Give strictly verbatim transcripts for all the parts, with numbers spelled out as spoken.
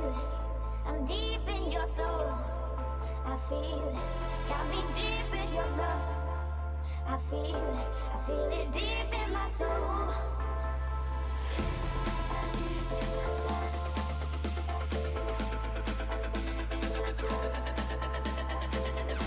feel it. I'm deep in your soul. I feel it. Got me deep in your love. I feel it. I feel it deep in my soul. Deep in your love. I feel it. I'm deep in your soul. I feel it.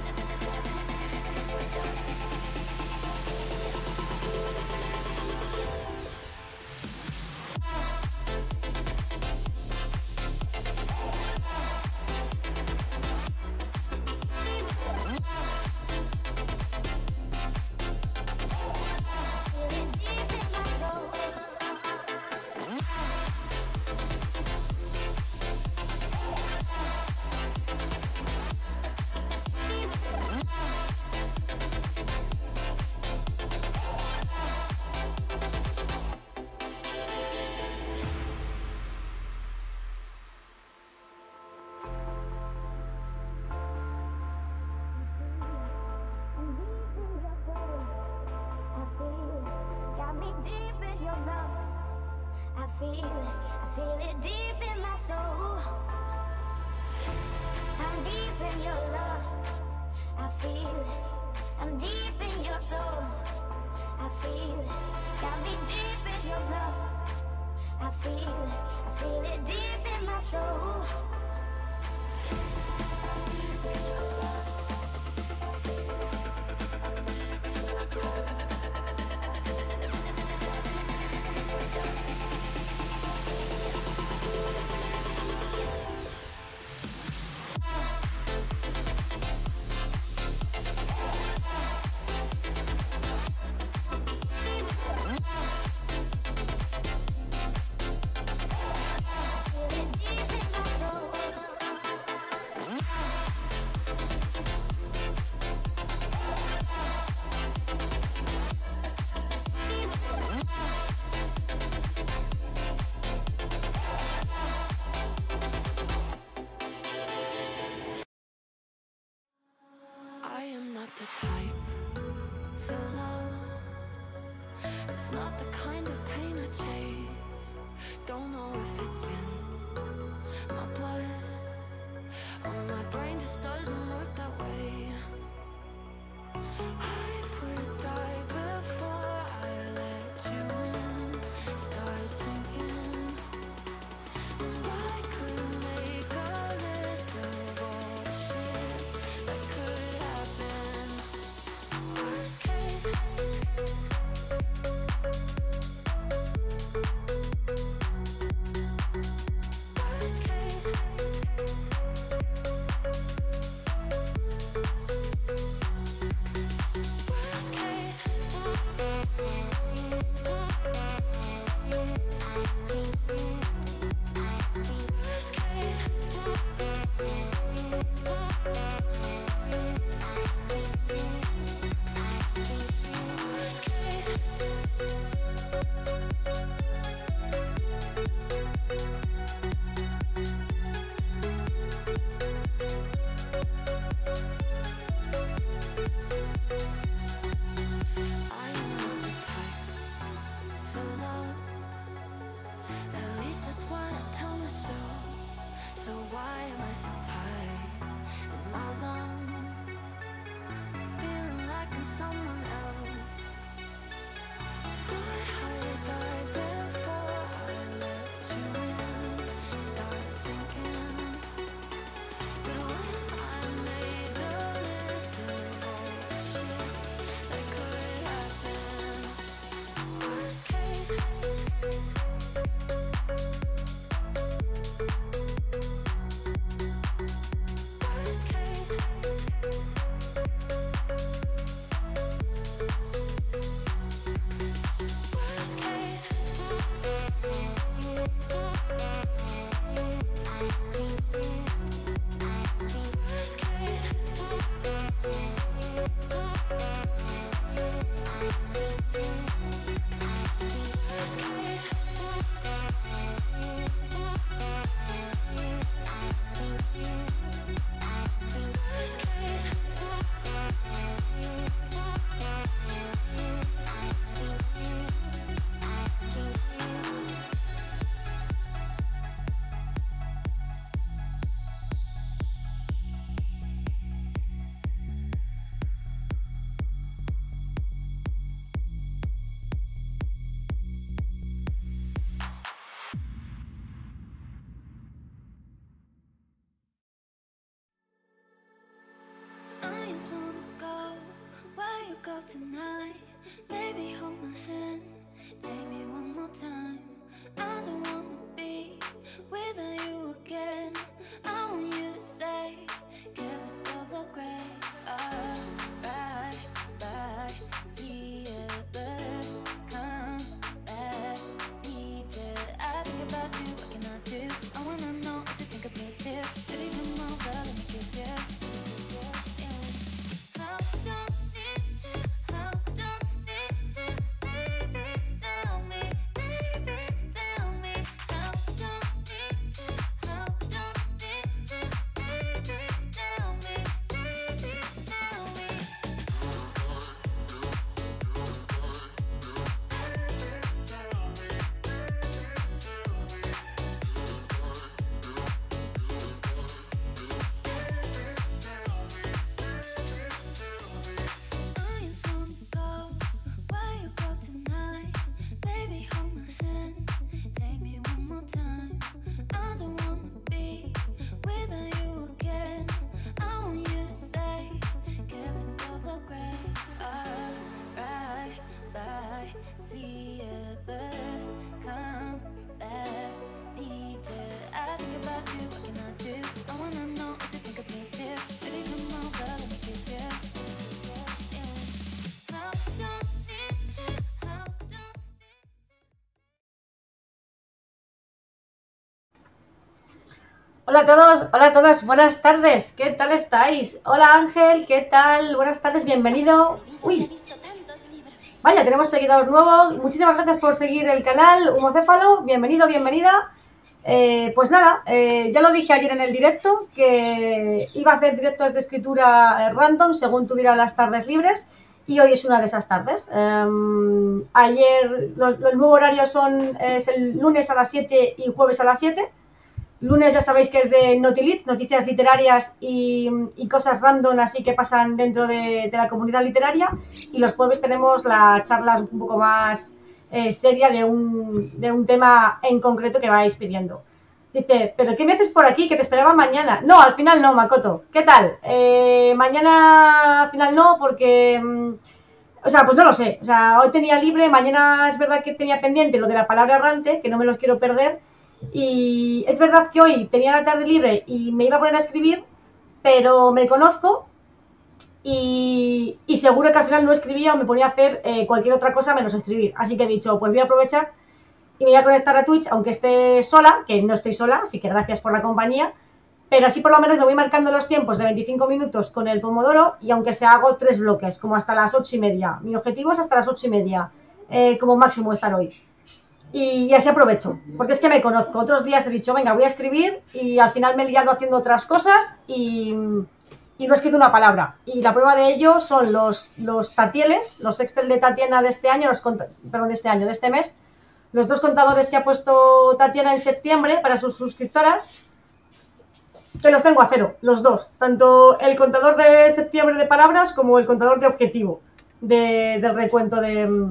Hola a todos, hola a todas, buenas tardes, ¿qué tal estáis? Hola Ángel, ¿qué tal? Buenas tardes, bienvenido. Uy, vaya, tenemos seguidores nuevos. Muchísimas gracias por seguir el canal Humocéfalo, bienvenido, bienvenida. Eh, pues nada, eh, ya lo dije ayer en el directo que iba a hacer directos de escritura random según tuviera las tardes libres y hoy es una de esas tardes. Eh, ayer, los, los nuevos horarios son es el lunes a las siete y jueves a las siete. Lunes ya sabéis que es de Notilits, noticias literarias y, y cosas random así que pasan dentro de, de la comunidad literaria. Y los jueves tenemos las charlas un poco más eh, seria de un, de un tema en concreto que vais pidiendo. Dice, ¿pero qué me haces por aquí? Que te esperaba mañana. No, al final no, Makoto. ¿Qué tal? Eh, mañana al final no, porque... Mmm, o sea, pues no lo sé. O sea, hoy tenía libre, mañana es verdad que tenía pendiente lo de la palabra errante, que no me los quiero perder. Y es verdad que hoy tenía la tarde libre y me iba a poner a escribir, pero me conozco y, y seguro que al final no escribía o me ponía a hacer eh, cualquier otra cosa menos escribir. Así que he dicho, pues voy a aprovechar y me voy a conectar a Twitch, aunque esté sola, que no estoy sola, así que gracias por la compañía. Pero así por lo menos me voy marcando los tiempos de veinticinco minutos con el Pomodoro y aunque sea hago tres bloques, como hasta las ocho y media. Mi objetivo es hasta las ocho y media, eh, como máximo estar hoy. Y, y así aprovecho, porque es que me conozco. Otros días he dicho, venga, voy a escribir y al final me he liado haciendo otras cosas y, y no he escrito una palabra. Y la prueba de ello son los, los Tatieles, los Excel de Tatiana de este año, los perdón, de este año, de este mes, los dos contadores que ha puesto Tatiana en septiembre para sus suscriptoras, que los tengo a cero, los dos. Tanto el contador de septiembre de palabras como el contador de objetivo de, del recuento de...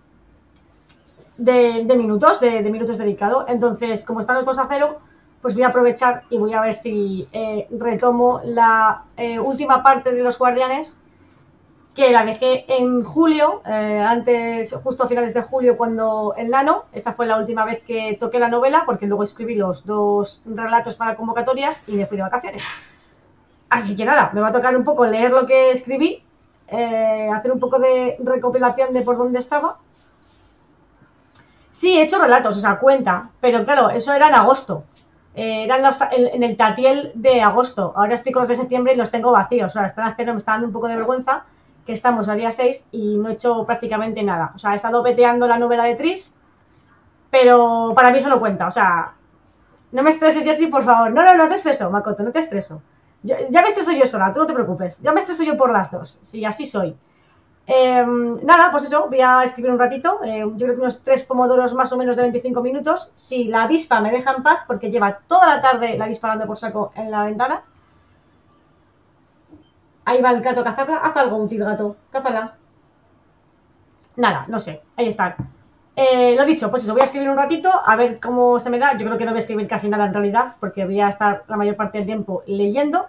De, de minutos, de, de minutos dedicado. Entonces, como están los dos a cero, pues voy a aprovechar y voy a ver si eh, retomo la eh, última parte de Los Guardianes, que la dejé en julio, eh, antes, justo a finales de julio, cuando el Nano, esa fue la última vez que toqué la novela, porque luego escribí los dos relatos para convocatorias y me fui de vacaciones. Así que nada, me va a tocar un poco leer lo que escribí, eh, hacer un poco de recopilación de por dónde estaba. Sí, he hecho relatos, o sea, cuenta, pero claro, eso era en agosto. Eh, eran los, en, en el Tatiel de agosto. Ahora estoy con los de septiembre y los tengo vacíos. O sea, están a cero, me está dando un poco de vergüenza que estamos a día seis y no he hecho prácticamente nada. O sea, he estado peteando la novela de Tris, pero para mí eso no cuenta. O sea, no me estreses, Jessie, por favor. No, no, no te estreso, Makoto, no te estreso. Yo, ya me estreso yo sola, tú no te preocupes. Ya me estreso yo por las dos. Sí, así soy. Eh, nada, pues eso, voy a escribir un ratito, eh, yo creo que unos tres pomodoros más o menos de veinticinco minutos. Si la avispa me deja en paz, porque lleva toda la tarde la avispa dando por saco en la ventana. Ahí va el gato a cazarla. Haz algo útil, gato, cázala. Nada, no sé, ahí está. Eh, lo dicho, pues eso, voy a escribir un ratito a ver cómo se me da. Yo creo que no voy a escribir casi nada en realidad, porque voy a estar la mayor parte del tiempo leyendo.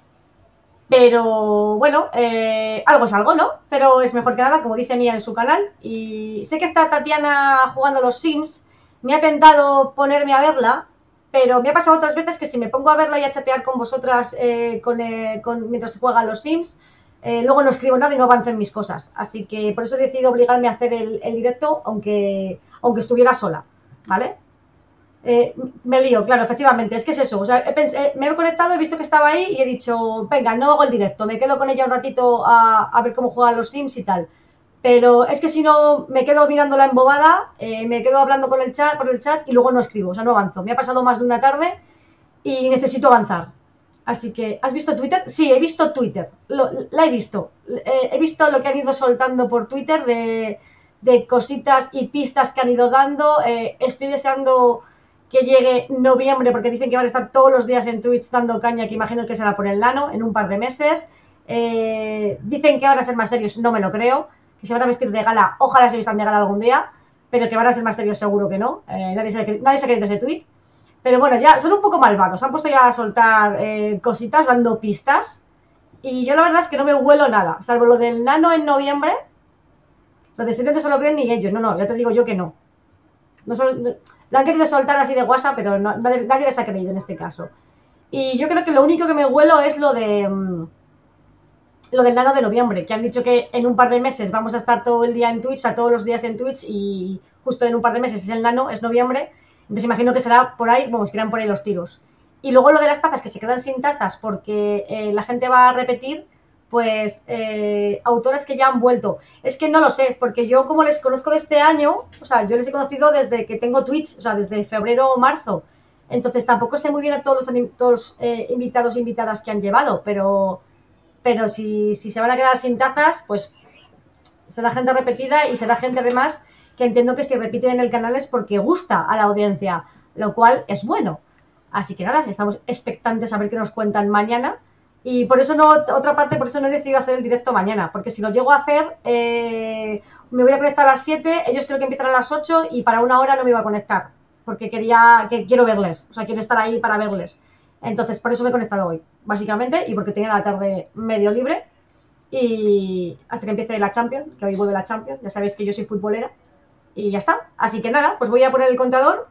Pero bueno, eh, algo es algo, ¿no? Cero es mejor que nada, como dice Nia en su canal. Y sé que está Tatiana jugando a los Sims. Me ha tentado ponerme a verla, pero me ha pasado otras veces que si me pongo a verla y a chatear con vosotras eh, con, eh, con, mientras se juegan los Sims, eh, luego no escribo nada y no avanzo en mis cosas. Así que por eso he decidido obligarme a hacer el, el directo, aunque, aunque estuviera sola, ¿vale? Eh, me lío, claro, efectivamente, es que es eso, o sea, he pensé, me he conectado, he visto que estaba ahí y he dicho, venga, no hago el directo, me quedo con ella un ratito a, a ver cómo juegan los Sims y tal, pero es que si no me quedo mirando la embobada, eh, me quedo hablando con el chat, por el chat y luego no escribo, o sea, no avanzo, me ha pasado más de una tarde y necesito avanzar. Así que, ¿has visto Twitter? Sí, he visto Twitter, lo, la he visto, eh, he visto lo que han ido soltando por Twitter de, de cositas y pistas que han ido dando, eh, estoy deseando que llegue noviembre, porque dicen que van a estar todos los días en Twitch dando caña, que imagino que será por el Nano, en un par de meses. Eh, dicen que van a ser más serios, no me lo creo, que se van a vestir de gala, ojalá se vistan de gala algún día, pero que van a ser más serios seguro que no, eh, nadie, se, nadie se ha creído ese tweet. Pero bueno, ya son un poco malvados, han puesto ya a soltar eh, cositas, dando pistas, y yo la verdad es que no me huelo nada, salvo lo del Nano en noviembre, lo de serio no se lo creen ni ellos, no, no, ya te digo yo que no. No solo, no, lo han querido soltar así de WhatsApp, pero no, nadie, nadie les ha creído en este caso. Y yo creo que lo único que me huelo es lo de um, lo del Nano de noviembre, que han dicho que en un par de meses vamos a estar todo el día en Twitch, a todos los días en Twitch, y justo en un par de meses es el Nano, es noviembre, entonces imagino que será por ahí, vamos, que irán por ahí los tiros. y luego lo de las tazas que se quedan sin tazas porque eh, la gente va a repetir, pues eh, autores que ya han vuelto. Es que no lo sé, porque yo como les conozco de este año, o sea, yo les he conocido desde que tengo Twitch, o sea, desde febrero o marzo. Entonces tampoco sé muy bien a todos los, todos los eh, invitados e invitadas que han llevado, pero, pero si, si se van a quedar sin tazas, pues será gente repetida y será gente además que entiendo que si repiten en el canal es porque gusta a la audiencia, lo cual es bueno. Así que nada, estamos expectantes a ver qué nos cuentan mañana. Y por eso no, otra parte, por eso no he decidido hacer el directo mañana, porque si lo llego a hacer, eh, me voy a conectar a las siete, ellos creo que empiezan a las ocho y para una hora no me iba a conectar, porque quería, que quiero verles, o sea, quiero estar ahí para verles. Entonces, por eso me he conectado hoy, básicamente, y porque tenía la tarde medio libre. Y hasta que empiece la Champions, que hoy vuelve la Champions, ya sabéis que yo soy futbolera. Y ya está. Así que nada, pues voy a poner el contador.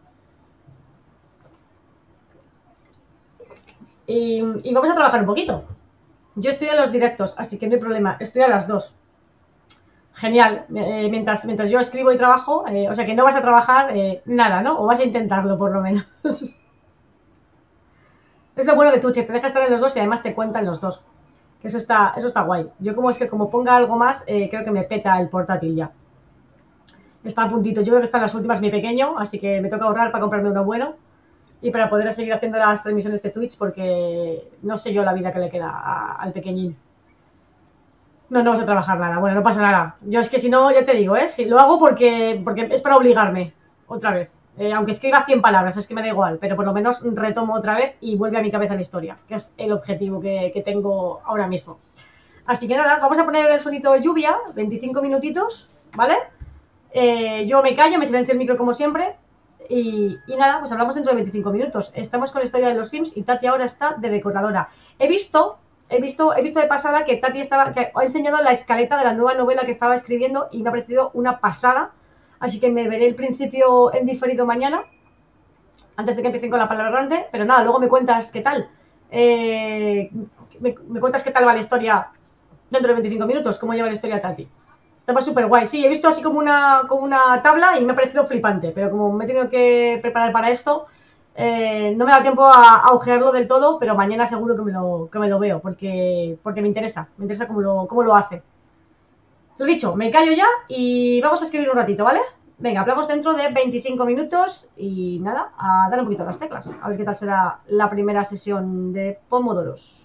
Y, y vamos a trabajar un poquito. Yo estoy en los directos, así que no hay problema. Estoy a las dos. Genial. Eh, mientras, mientras yo escribo y trabajo, eh, o sea que no vas a trabajar eh, nada, ¿no? O vas a intentarlo, por lo menos. Es lo bueno de Twitch, te deja estar en los dos y además te cuentan los dos. Que eso está, eso está guay. Yo como es que como ponga algo más, eh, creo que me peta el portátil ya. Está a puntito. Yo creo que está en las últimas mi pequeño, así que me toca ahorrar para comprarme uno bueno y para poder seguir haciendo las transmisiones de Twitch porque no sé yo la vida que le queda a, al pequeñín. No, no vas a trabajar nada. Bueno, no pasa nada. Yo es que si no, ya te digo, ¿eh? Si lo hago porque, porque es para obligarme otra vez. Eh, aunque escriba cien palabras, es que me da igual, pero por lo menos retomo otra vez y vuelve a mi cabeza la historia, que es el objetivo que, que tengo ahora mismo. Así que nada, vamos a poner el sonito de lluvia, veinticinco minutitos, ¿vale? Eh, yo me callo, me silencio el micro como siempre y, y nada, pues hablamos dentro de veinticinco minutos. Estamos con la historia de los Sims y Tati ahora está de decoradora. He visto, he visto, he visto de pasada que Tati estaba, que ha enseñado la escaleta de la nueva novela que estaba escribiendo y me ha parecido una pasada. Así que me veré el principio en diferido mañana, antes de que empiecen con la palabra errante. Pero nada, luego me cuentas qué tal. Eh, me, me cuentas qué tal va la historia dentro de veinticinco minutos, cómo lleva la historia Tati. Estaba súper guay. Sí, he visto así como una, como una tabla y me ha parecido flipante, pero como me he tenido que preparar para esto, eh, no me da tiempo a, a ojearlo del todo, pero mañana seguro que me lo, que me lo veo, porque, porque me interesa, me interesa cómo lo, cómo lo hace. Lo dicho, me callo ya y vamos a escribir un ratito, ¿vale? Venga, hablamos dentro de veinticinco minutos y nada, a dar un poquito las teclas, a ver qué tal será la primera sesión de Pomodoros.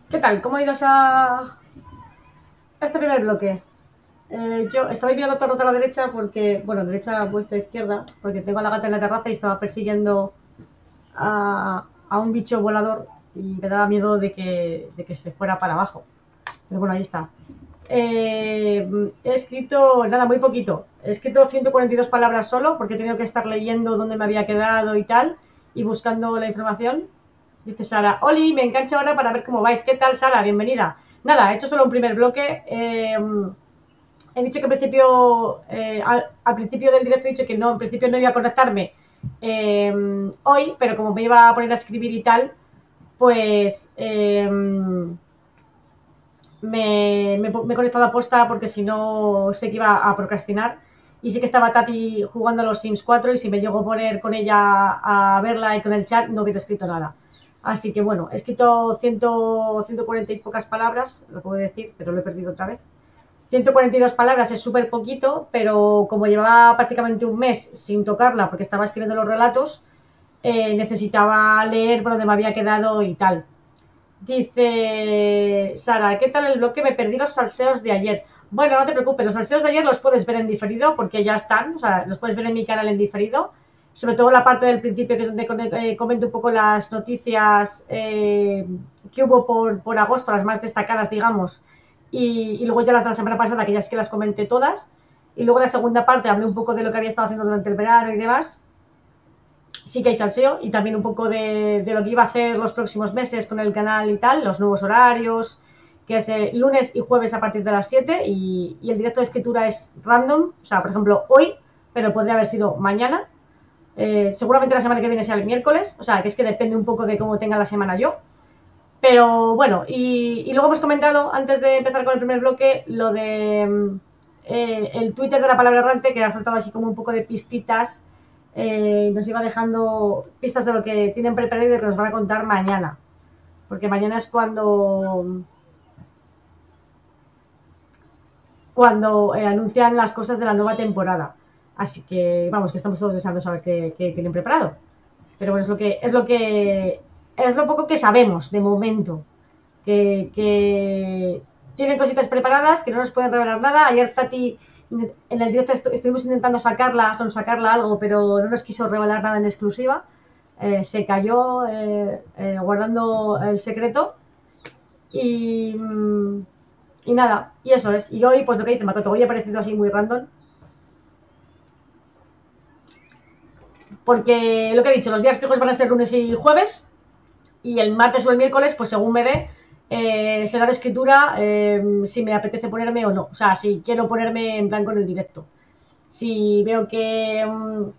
¿Qué tal? ¿Cómo ha ido esa... este primer bloque? Eh, yo estaba mirando todo el rato a la derecha porque, bueno, derecha, vuestra izquierda, porque tengo a la gata en la terraza y estaba persiguiendo a, a un bicho volador y me daba miedo de que, de que se fuera para abajo. Pero bueno, ahí está. Eh, he escrito, nada, muy poquito. He escrito ciento cuarenta y dos palabras solo porque he tenido que estar leyendo dónde me había quedado y tal y buscando la información. Dice Sara, Oli, me engancho ahora para ver cómo vais. ¿Qué tal, Sara? Bienvenida. Nada, he hecho solo un primer bloque. Eh, he dicho que al principio, eh, al, al, principio del directo he dicho que no, en principio no iba a conectarme eh, hoy, pero como me iba a poner a escribir y tal, pues eh, me, me, me he conectado a posta porque si no sé que iba a procrastinar. Y sí que estaba Tati jugando a los Sims cuatro y si me llego a poner con ella a verla y con el chat no hubiera escrito nada. Así que bueno, he escrito ciento, ciento cuarenta y pocas palabras, lo puedo decir, pero lo he perdido otra vez. ciento cuarenta y dos palabras es súper poquito, pero como llevaba prácticamente un mes sin tocarla porque estaba escribiendo los relatos, eh, necesitaba leer por donde me había quedado y tal. Dice Sara, ¿qué tal el bloque? Me perdí los salseos de ayer. Bueno, no te preocupes, los salseos de ayer los puedes ver en diferido porque ya están, o sea, los puedes ver en mi canal en diferido. Sobre todo la parte del principio, que es donde eh, comento un poco las noticias eh, que hubo por, por agosto, las más destacadas, digamos. Y, y luego ya las de la semana pasada, que ya es que las comenté todas. Y luego la segunda parte hablé un poco de lo que había estado haciendo durante el verano y demás. Sí que hay salseo y también un poco de, de lo que iba a hacer los próximos meses con el canal y tal, los nuevos horarios, que es eh, lunes y jueves a partir de las siete y, y el directo de escritura es random, o sea, por ejemplo, hoy, pero podría haber sido mañana. Eh, seguramente la semana que viene sea el miércoles, o sea, que es que depende un poco de cómo tenga la semana yo. Pero bueno, y, y luego hemos comentado, antes de empezar con el primer bloque, lo de eh, el Twitter de la palabra errante, que ha soltado así como un poco de pistitas, eh, nos iba dejando pistas de lo que tienen preparado y de lo que nos van a contar mañana. Porque mañana es cuando... cuando eh, anuncian las cosas de la nueva temporada. Así que, vamos, que estamos todos deseando saber qué, qué tienen preparado. Pero bueno, es lo que... es lo que... es lo poco que sabemos de momento. Que, que tienen cositas preparadas, que no nos pueden revelar nada. Ayer Tati, en el directo estu estuvimos intentando sacarla, son sacarla algo, pero no nos quiso revelar nada en exclusiva. Eh, se cayó eh, eh, guardando el secreto. Y... y nada, y eso es. Y hoy, pues lo que dice Makoto, hoy ha parecido así muy random. Porque lo que he dicho, los días fijos van a ser lunes y jueves. Y el martes o el miércoles, pues según me dé, eh, será de escritura eh, si me apetece ponerme o no. O sea, si quiero ponerme en blanco en el directo. Si veo que... Um,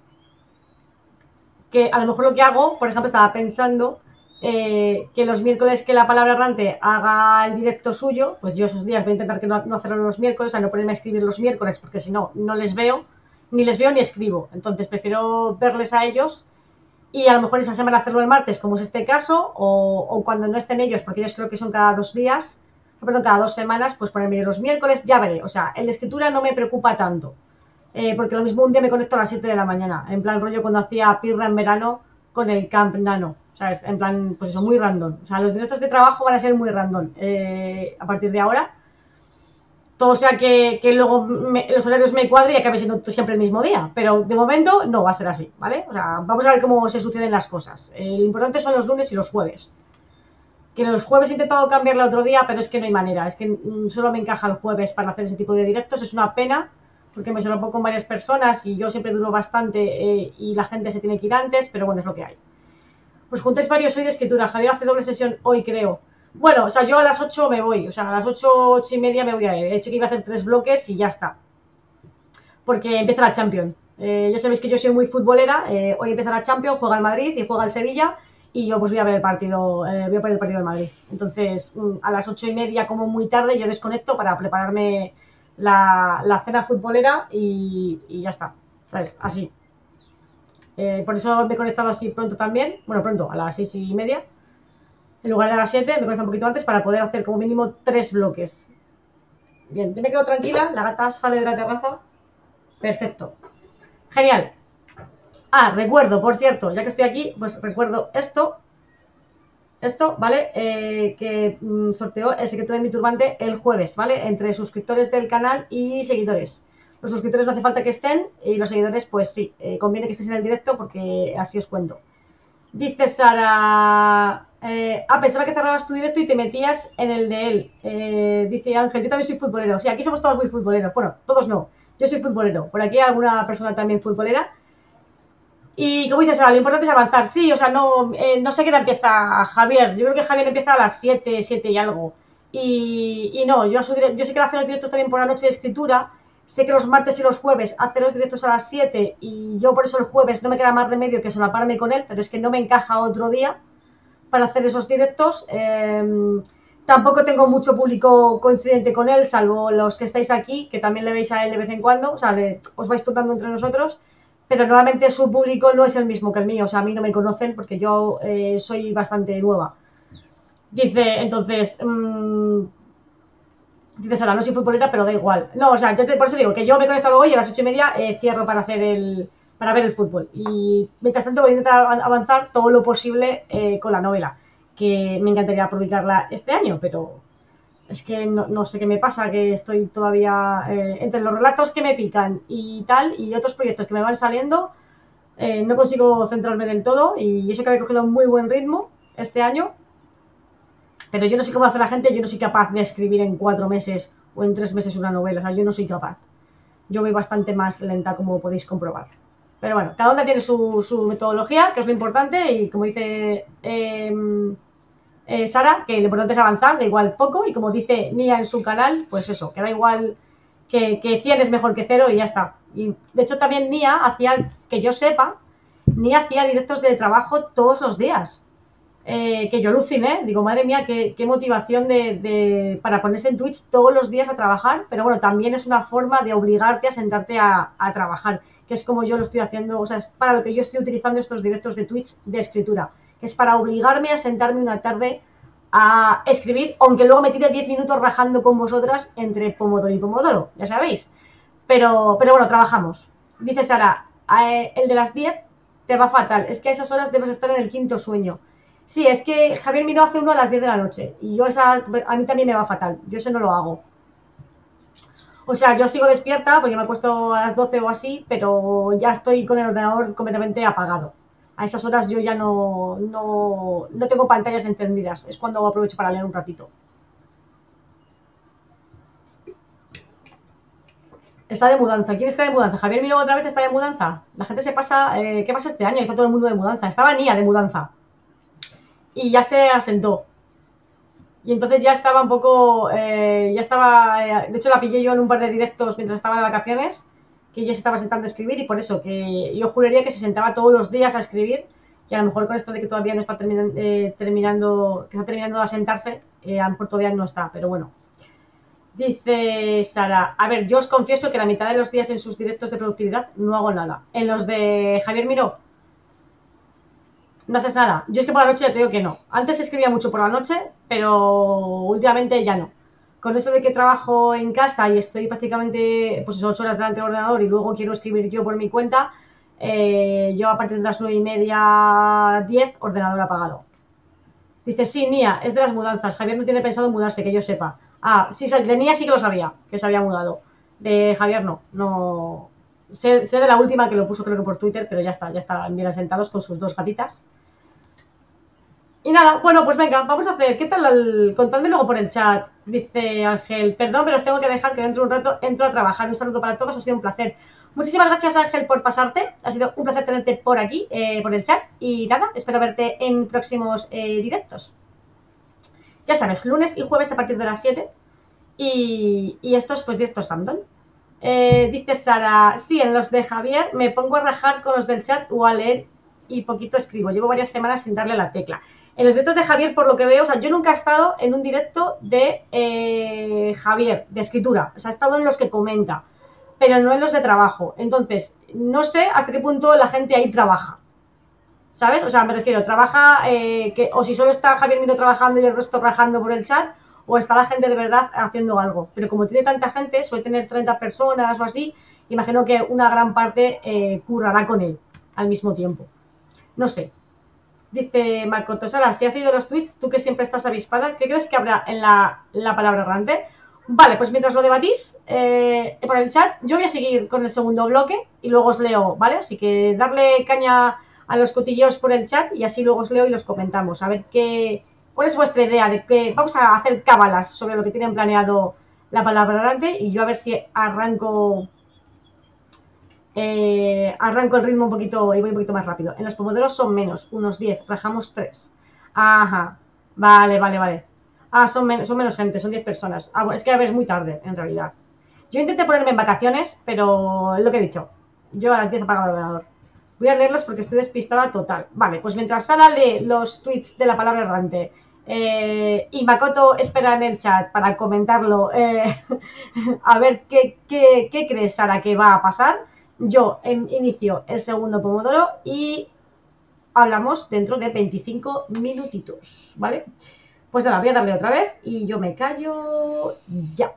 que a lo mejor lo que hago, por ejemplo, estaba pensando... Eh, que los miércoles que la palabra errante haga el directo suyo, pues yo esos días voy a intentar que no, no hacerlo los miércoles, a no ponerme a escribir los miércoles, porque si no, no les veo, ni les veo ni escribo. Entonces prefiero verles a ellos y a lo mejor esa semana hacerlo el martes, como es este caso, o, o cuando no estén ellos, porque ellos creo que son cada dos días, perdón, cada dos semanas, pues ponerme los miércoles, ya veré. O sea, el de escritura no me preocupa tanto, eh, porque lo mismo un día me conecto a las siete de la mañana, en plan rollo cuando hacía pirra en verano con el Camp Nano. ¿Sabes? En plan, pues eso, muy random. O sea, los directos de trabajo van a ser muy random eh, a partir de ahora. Todo sea que, que luego me, los horarios me cuadren y acabe siendo siempre el mismo día. Pero de momento no va a ser así, ¿vale? O sea, vamos a ver cómo se suceden las cosas. Eh, lo importante son los lunes y los jueves. Que los jueves he intentado cambiarle otro día, pero es que no hay manera. Es que mm, solo me encaja el jueves para hacer ese tipo de directos. Es una pena, porque me solapo con varias personas y yo siempre duro bastante eh, y la gente se tiene que ir antes, pero bueno, es lo que hay. Pues juntéis varios hoy de escritura. Javier hace doble sesión hoy, creo. Bueno, o sea, yo a las ocho me voy. O sea, a las ocho, ocho y media me voy a ir. He dicho que iba a hacer tres bloques y ya está. Porque empieza la Champions. Eh, ya sabéis que yo soy muy futbolera. Eh, hoy empieza la Champions, juega el Madrid y juega el Sevilla. Y yo pues voy a ver el partido, eh, voy a ver el partido del Madrid. Entonces, a las ocho y media, como muy tarde, yo desconecto para prepararme la, la cena futbolera y, y ya está. ¿Sabes? Así. Eh, por eso me he conectado así pronto también. Bueno, pronto, a las seis y media. En lugar de a las siete, me conecto un poquito antes para poder hacer como mínimo tres bloques. Bien, yo me quedo tranquila. La gata sale de la terraza. Perfecto. Genial. Ah, recuerdo, por cierto, ya que estoy aquí, pues recuerdo esto. esto, ¿vale? Eh, que mm, sorteó el secreto de mi turbante el jueves, ¿vale? Entre suscriptores del canal y seguidores. Los suscriptores no hace falta que estén y los seguidores, pues sí, eh, conviene que estéis en el directo porque así os cuento. Dice Sara, eh, ah, pensaba que cerrabas tu directo y te metías en el de él. Eh, dice Ángel, yo también soy futbolero. O sea, aquí somos todos muy futboleros. Bueno, todos no. Yo soy futbolero. Por aquí hay alguna persona también futbolera. Y como dices, Sara, lo importante es avanzar. Sí, o sea, no, eh, no sé qué hora empieza Javier. Yo creo que Javier empieza a las siete, siete y algo. Y, y no, yo, yo sé que hace los directos también por la noche de escritura. Sé que los martes y los jueves hace los directos a las siete y yo por eso el jueves no me queda más remedio que solaparme con él, pero es que no me encaja otro día para hacer esos directos. Eh, tampoco tengo mucho público coincidente con él, salvo los que estáis aquí, que también le veis a él de vez en cuando, o sea, le, os vais turnando entre nosotros, pero normalmente su público no es el mismo que el mío, o sea, a mí no me conocen porque yo eh, soy bastante nueva. Dice, entonces... Mmm, dice Sara, no soy futbolera, pero da igual. No, o sea, yo te, por eso digo que yo me conecto luego y a las ocho y media eh, cierro para hacer el, para ver el fútbol. Y mientras tanto voy a intentar avanzar todo lo posible eh, con la novela, que me encantaría publicarla este año, pero es que no, no sé qué me pasa, que estoy todavía eh, entre los relatos que me pican y tal, y otros proyectos que me van saliendo, eh, no consigo centrarme del todo, y eso que había cogido un muy buen ritmo este año. Pero yo no sé cómo hace la gente, yo no soy capaz de escribir en cuatro meses o en tres meses una novela, o sea, yo no soy capaz. Yo voy bastante más lenta, como podéis comprobar. Pero bueno, cada una tiene su, su metodología, que es lo importante, y como dice eh, eh, Sara, que lo importante es avanzar, da igual poco, y como dice Nia en su canal, pues eso, que da igual que, que cien es mejor que cero y ya está. Y de hecho también Nia hacía, que yo sepa, Nia hacía directos de trabajo todos los días. Eh, que yo aluciné, digo, madre mía, qué, qué motivación de, de, para ponerse en Twitch todos los días a trabajar, pero bueno, también es una forma de obligarte a sentarte a, a trabajar, que es como yo lo estoy haciendo, o sea, es para lo que yo estoy utilizando estos directos de Twitch de escritura, que es para obligarme a sentarme una tarde a escribir, aunque luego me tire diez minutos rajando con vosotras entre pomodoro y pomodoro, ya sabéis, pero, pero bueno, trabajamos. Dice Sara, eh, el de las diez te va fatal, es que a esas horas debes estar en el quinto sueño. Sí, es que Javier Miró hace uno a las diez de la noche y yo esa, a mí también me va fatal, yo eso no lo hago. O sea, yo sigo despierta porque me acuesto a las doce o así, pero ya estoy con el ordenador completamente apagado. A esas horas yo ya no, no, no tengo pantallas encendidas, es cuando aprovecho para leer un ratito. Está de mudanza. ¿Quién está de mudanza? Javier Miró otra vez está de mudanza. La gente se pasa... Eh, ¿Qué pasa este año? Está todo el mundo de mudanza. Estaba Nia de mudanza. Y ya se asentó. Y entonces ya estaba un poco... Eh, ya estaba... Eh, de hecho la pillé yo en un par de directos mientras estaba de vacaciones, que ella se estaba sentando a escribir y por eso, que yo juraría que se sentaba todos los días a escribir y a lo mejor con esto de que todavía no está terminando, eh, terminando que está terminando de asentarse, eh, a lo mejor todavía no está, pero bueno. Dice Sara, a ver, yo os confieso que la mitad de los días en sus directos de productividad no hago nada. En los de Javier Miró, no haces nada. Yo es que por la noche ya te digo que no. Antes escribía mucho por la noche, pero últimamente ya no. Con eso de que trabajo en casa y estoy prácticamente pues ocho horas delante del ordenador y luego quiero escribir yo por mi cuenta, eh, yo a partir de las nueve y media, diez, ordenador apagado. Dice, sí, Nia, es de las mudanzas. Javier no tiene pensado mudarse, que yo sepa. Ah, sí, de Nia sí que lo sabía, que se había mudado. De Javier no, no... Sé, sé de la última que lo puso creo que por Twitter, pero ya está, ya están bien asentados con sus dos gatitas. Y nada, bueno, pues venga, vamos a hacer, ¿qué tal? El... Contadme luego por el chat, dice Ángel, perdón, pero os tengo que dejar que dentro de un rato entro a trabajar. Un saludo para todos, ha sido un placer. Muchísimas gracias, Ángel, por pasarte, ha sido un placer tenerte por aquí, eh, por el chat, y nada, espero verte en próximos eh, directos. Ya sabes, lunes y jueves a partir de las siete, y, y estos, pues, directos random. Eh, dice Sara, sí, en los de Javier me pongo a rajar con los del chat o a leer y poquito escribo. Llevo varias semanas sin darle la tecla. En los directos de Javier, por lo que veo, o sea, yo nunca he estado en un directo de eh, Javier, de escritura. O sea, he estado en los que comenta, pero no en los de trabajo. Entonces, no sé hasta qué punto la gente ahí trabaja. ¿Sabes? O sea, me refiero, trabaja, eh, que, o si solo está Javier Miró trabajando y el resto rajando por el chat, o está la gente de verdad haciendo algo. Pero como tiene tanta gente, suele tener treinta personas o así, imagino que una gran parte eh, currará con él al mismo tiempo. No sé. Dice Makoto, Sara, si has leído los tweets, tú que siempre estás avispada, ¿qué crees que habrá en la, la palabra errante? Vale, pues mientras lo debatís eh, por el chat, yo voy a seguir con el segundo bloque y luego os leo, ¿vale? Así que darle caña a los cotilleos por el chat y así luego os leo y los comentamos. A ver qué, cuál es vuestra idea de que vamos a hacer cábalas sobre lo que tienen planeado la palabra errante y yo a ver si arranco eh, arranco el ritmo un poquito y voy un poquito más rápido. En los pomodoros son menos, unos diez, rajamos tres. Ajá, vale, vale, vale. Ah, son, men son menos gente, son diez personas. Ah, bueno, es que a ver, es muy tarde, en realidad. Yo intenté ponerme en vacaciones, pero es lo que he dicho. Yo a las diez apago el ordenador. Voy a leerlos porque estoy despistada total. Vale, pues mientras Sara lee los tweets de la palabra errante eh, y Makoto espera en el chat para comentarlo, eh, a ver qué, qué, qué crees, Sara, que va a pasar. Yo en, inicio el segundo pomodoro y hablamos dentro de veinticinco minutitos, ¿vale? Pues nada, voy a darle otra vez y yo me callo ya.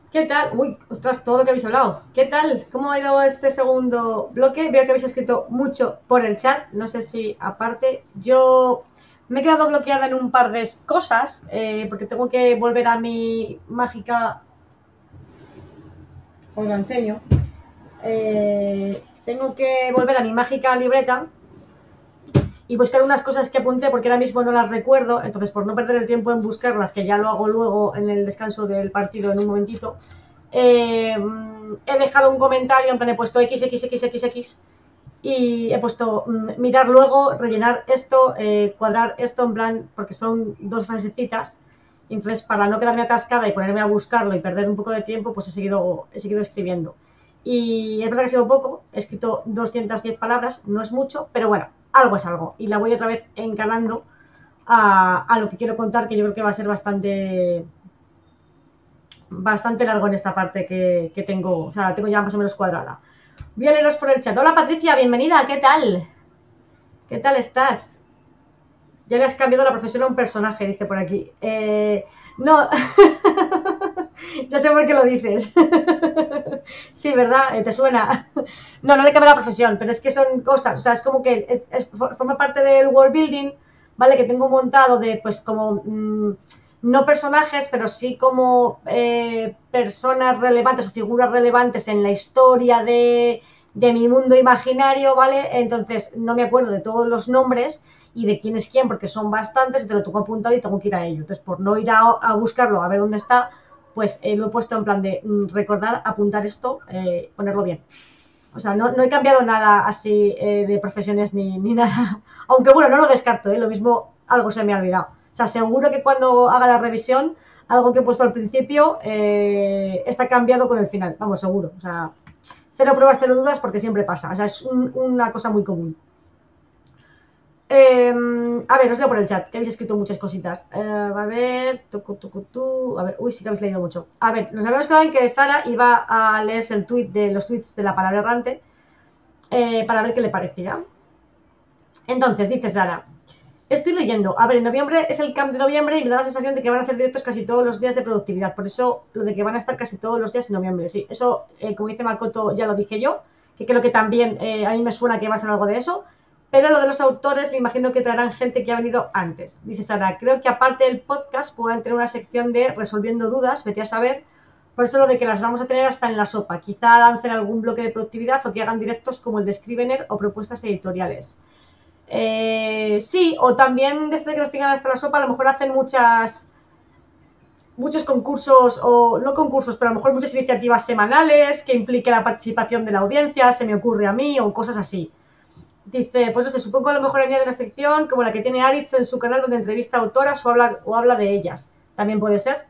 ¿Qué tal? Uy, ostras, todo lo que habéis hablado. ¿Qué tal? ¿Cómo ha ido este segundo bloque? Veo que habéis escrito mucho por el chat. No sé si aparte. Yo me he quedado bloqueada en un par de cosas eh, porque tengo que volver a mi mágica. Os lo enseño. Eh, tengo que volver a mi mágica libreta y buscar unas cosas que apunté porque ahora mismo no las recuerdo. Entonces, por no perder el tiempo en buscarlas, que ya lo hago luego en el descanso del partido en un momentito. Eh, he dejado un comentario, en plan he puesto XXXXX y he puesto mm, mirar luego, rellenar esto, eh, cuadrar esto, en plan, porque son dos frasecitas. Y entonces, para no quedarme atascada y ponerme a buscarlo y perder un poco de tiempo, pues he seguido, he seguido escribiendo. Y es verdad que ha sido poco, he escrito doscientas diez palabras, no es mucho, pero bueno, algo es algo. Y la voy otra vez encarando a, a lo que quiero contar, que yo creo que va a ser bastante bastante largo en esta parte que, que tengo, o sea, la tengo ya más o menos cuadrada. Voy a leeros por el chat. Hola Patricia, bienvenida, ¿qué tal? ¿Qué tal estás? Ya le has cambiado la profesión a un personaje, dice por aquí. Eh, no, ya sé por qué lo dices. Sí, ¿verdad? Eh, ¿Te suena? No, no le cambié la profesión, pero es que son cosas, o sea, es como que es, es, forma parte del world building, ¿vale? Que tengo montado de, pues, como... Mmm, no personajes, pero sí como eh, personas relevantes o figuras relevantes en la historia de, de mi mundo imaginario, ¿vale? Entonces no me acuerdo de todos los nombres y de quién es quién, porque son bastantes y te lo tengo apuntado y tengo que ir a ello. Entonces, por no ir a, a buscarlo, a ver dónde está, pues eh, lo he puesto en plan de mm, recordar, apuntar esto, eh, ponerlo bien. O sea, no, no he cambiado nada así eh, de profesiones ni, ni nada. Aunque bueno, no lo descarto, ¿eh? Lo mismo algo se me ha olvidado. O sea, seguro que cuando haga la revisión, algo que he puesto al principio eh, está cambiado con el final. Vamos, seguro. O sea, cero pruebas, cero dudas, porque siempre pasa. O sea, es un, una cosa muy común. Eh, a ver, os leo por el chat, que habéis escrito muchas cositas. Eh, a ver, tucu, tucu, tu, a ver, uy, sí que habéis leído mucho. A ver, nos habíamos quedado en que Sara iba a leerse el tweet de los tweets de la palabra errante eh, para ver qué le parecía. Entonces, dice Sara, estoy leyendo, a ver, en noviembre es el camp de noviembre y me da la sensación de que van a hacer directos casi todos los días de productividad. Por eso, lo de que van a estar casi todos los días en noviembre, sí. Eso, eh, como dice Makoto, ya lo dije yo, que creo que también eh, a mí me suena que va a ser algo de eso. Pero lo de los autores me imagino que traerán gente que ha venido antes. Dice Sara, creo que aparte del podcast puedan tener una sección de resolviendo dudas, vete a saber. Por eso lo de que las vamos a tener hasta en la sopa. Quizá lancen algún bloque de productividad o que hagan directos como el de Scrivener o propuestas editoriales. Eh, sí, o también desde que nos tengan hasta la sopa a lo mejor hacen muchas... muchos concursos, o no concursos, pero a lo mejor muchas iniciativas semanales que implique la participación de la audiencia, se me ocurre a mí, o cosas así. Dice, pues no sé, supongo que a lo mejor añade una sección como la que tiene Aritz en su canal donde entrevista a autoras o habla, o habla de ellas. También puede ser.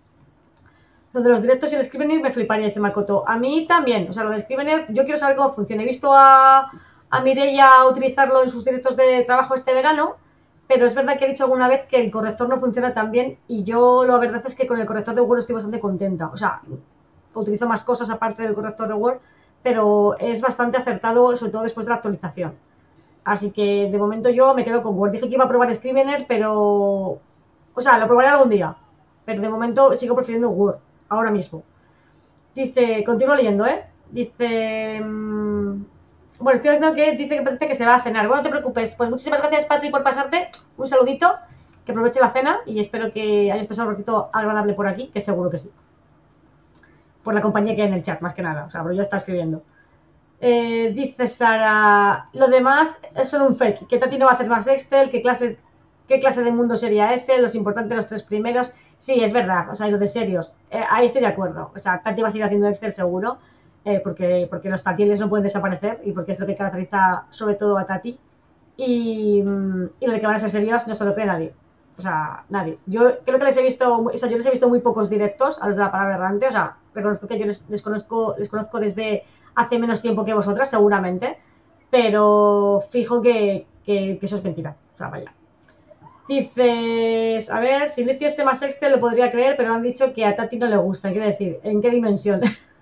Lo de los directos y el Scrivener me fliparía, dice Makoto. A mí también, o sea, lo de Scrivener, yo quiero saber cómo funciona. He visto a, a Mireia utilizarlo en sus directos de trabajo este verano, pero es verdad que he dicho alguna vez que el corrector no funciona tan bien y yo la verdad es que con el corrector de Word estoy bastante contenta. O sea, utilizo más cosas aparte del corrector de Word, pero es bastante acertado, sobre todo después de la actualización. Así que de momento yo me quedo con Word. Dije que iba a probar Scrivener, pero... O sea, lo probaré algún día. Pero de momento sigo prefiriendo Word, ahora mismo. Dice, continúo leyendo, ¿eh? Dice... Mmm, bueno, estoy viendo que dice que parece que se va a cenar. Bueno, no te preocupes. Pues muchísimas gracias, Patri, por pasarte. Un saludito. Que aproveche la cena y espero que hayas pasado un ratito agradable por aquí, que seguro que sí. Por la compañía que hay en el chat, más que nada. O sea, pero yo está escribiendo. Eh, dice Sara, lo demás es solo un fake, que Tati no va a hacer más Excel, ¿qué clase, qué clase de mundo sería ese? Los importantes los tres primeros. Sí, es verdad, o sea, lo de serios, eh, ahí estoy de acuerdo, o sea, Tati va a seguir haciendo Excel seguro, eh, porque, porque los tatieles no pueden desaparecer y porque es lo que caracteriza sobre todo a Tati y, y lo de que van a ser serios no se lo cree nadie, o sea, nadie. Yo creo que les he visto, o sea, yo les he visto muy pocos directos a los de la palabra errante, o sea, reconozco que yo les, les, conozco, les conozco desde hace menos tiempo que vosotras, seguramente, pero fijo que, que, que eso es mentira. O sea, vaya. Dices, a ver, si no hiciese más Excel lo podría creer, pero han dicho que a Tati no le gusta. Quiero decir, ¿en qué dimensión?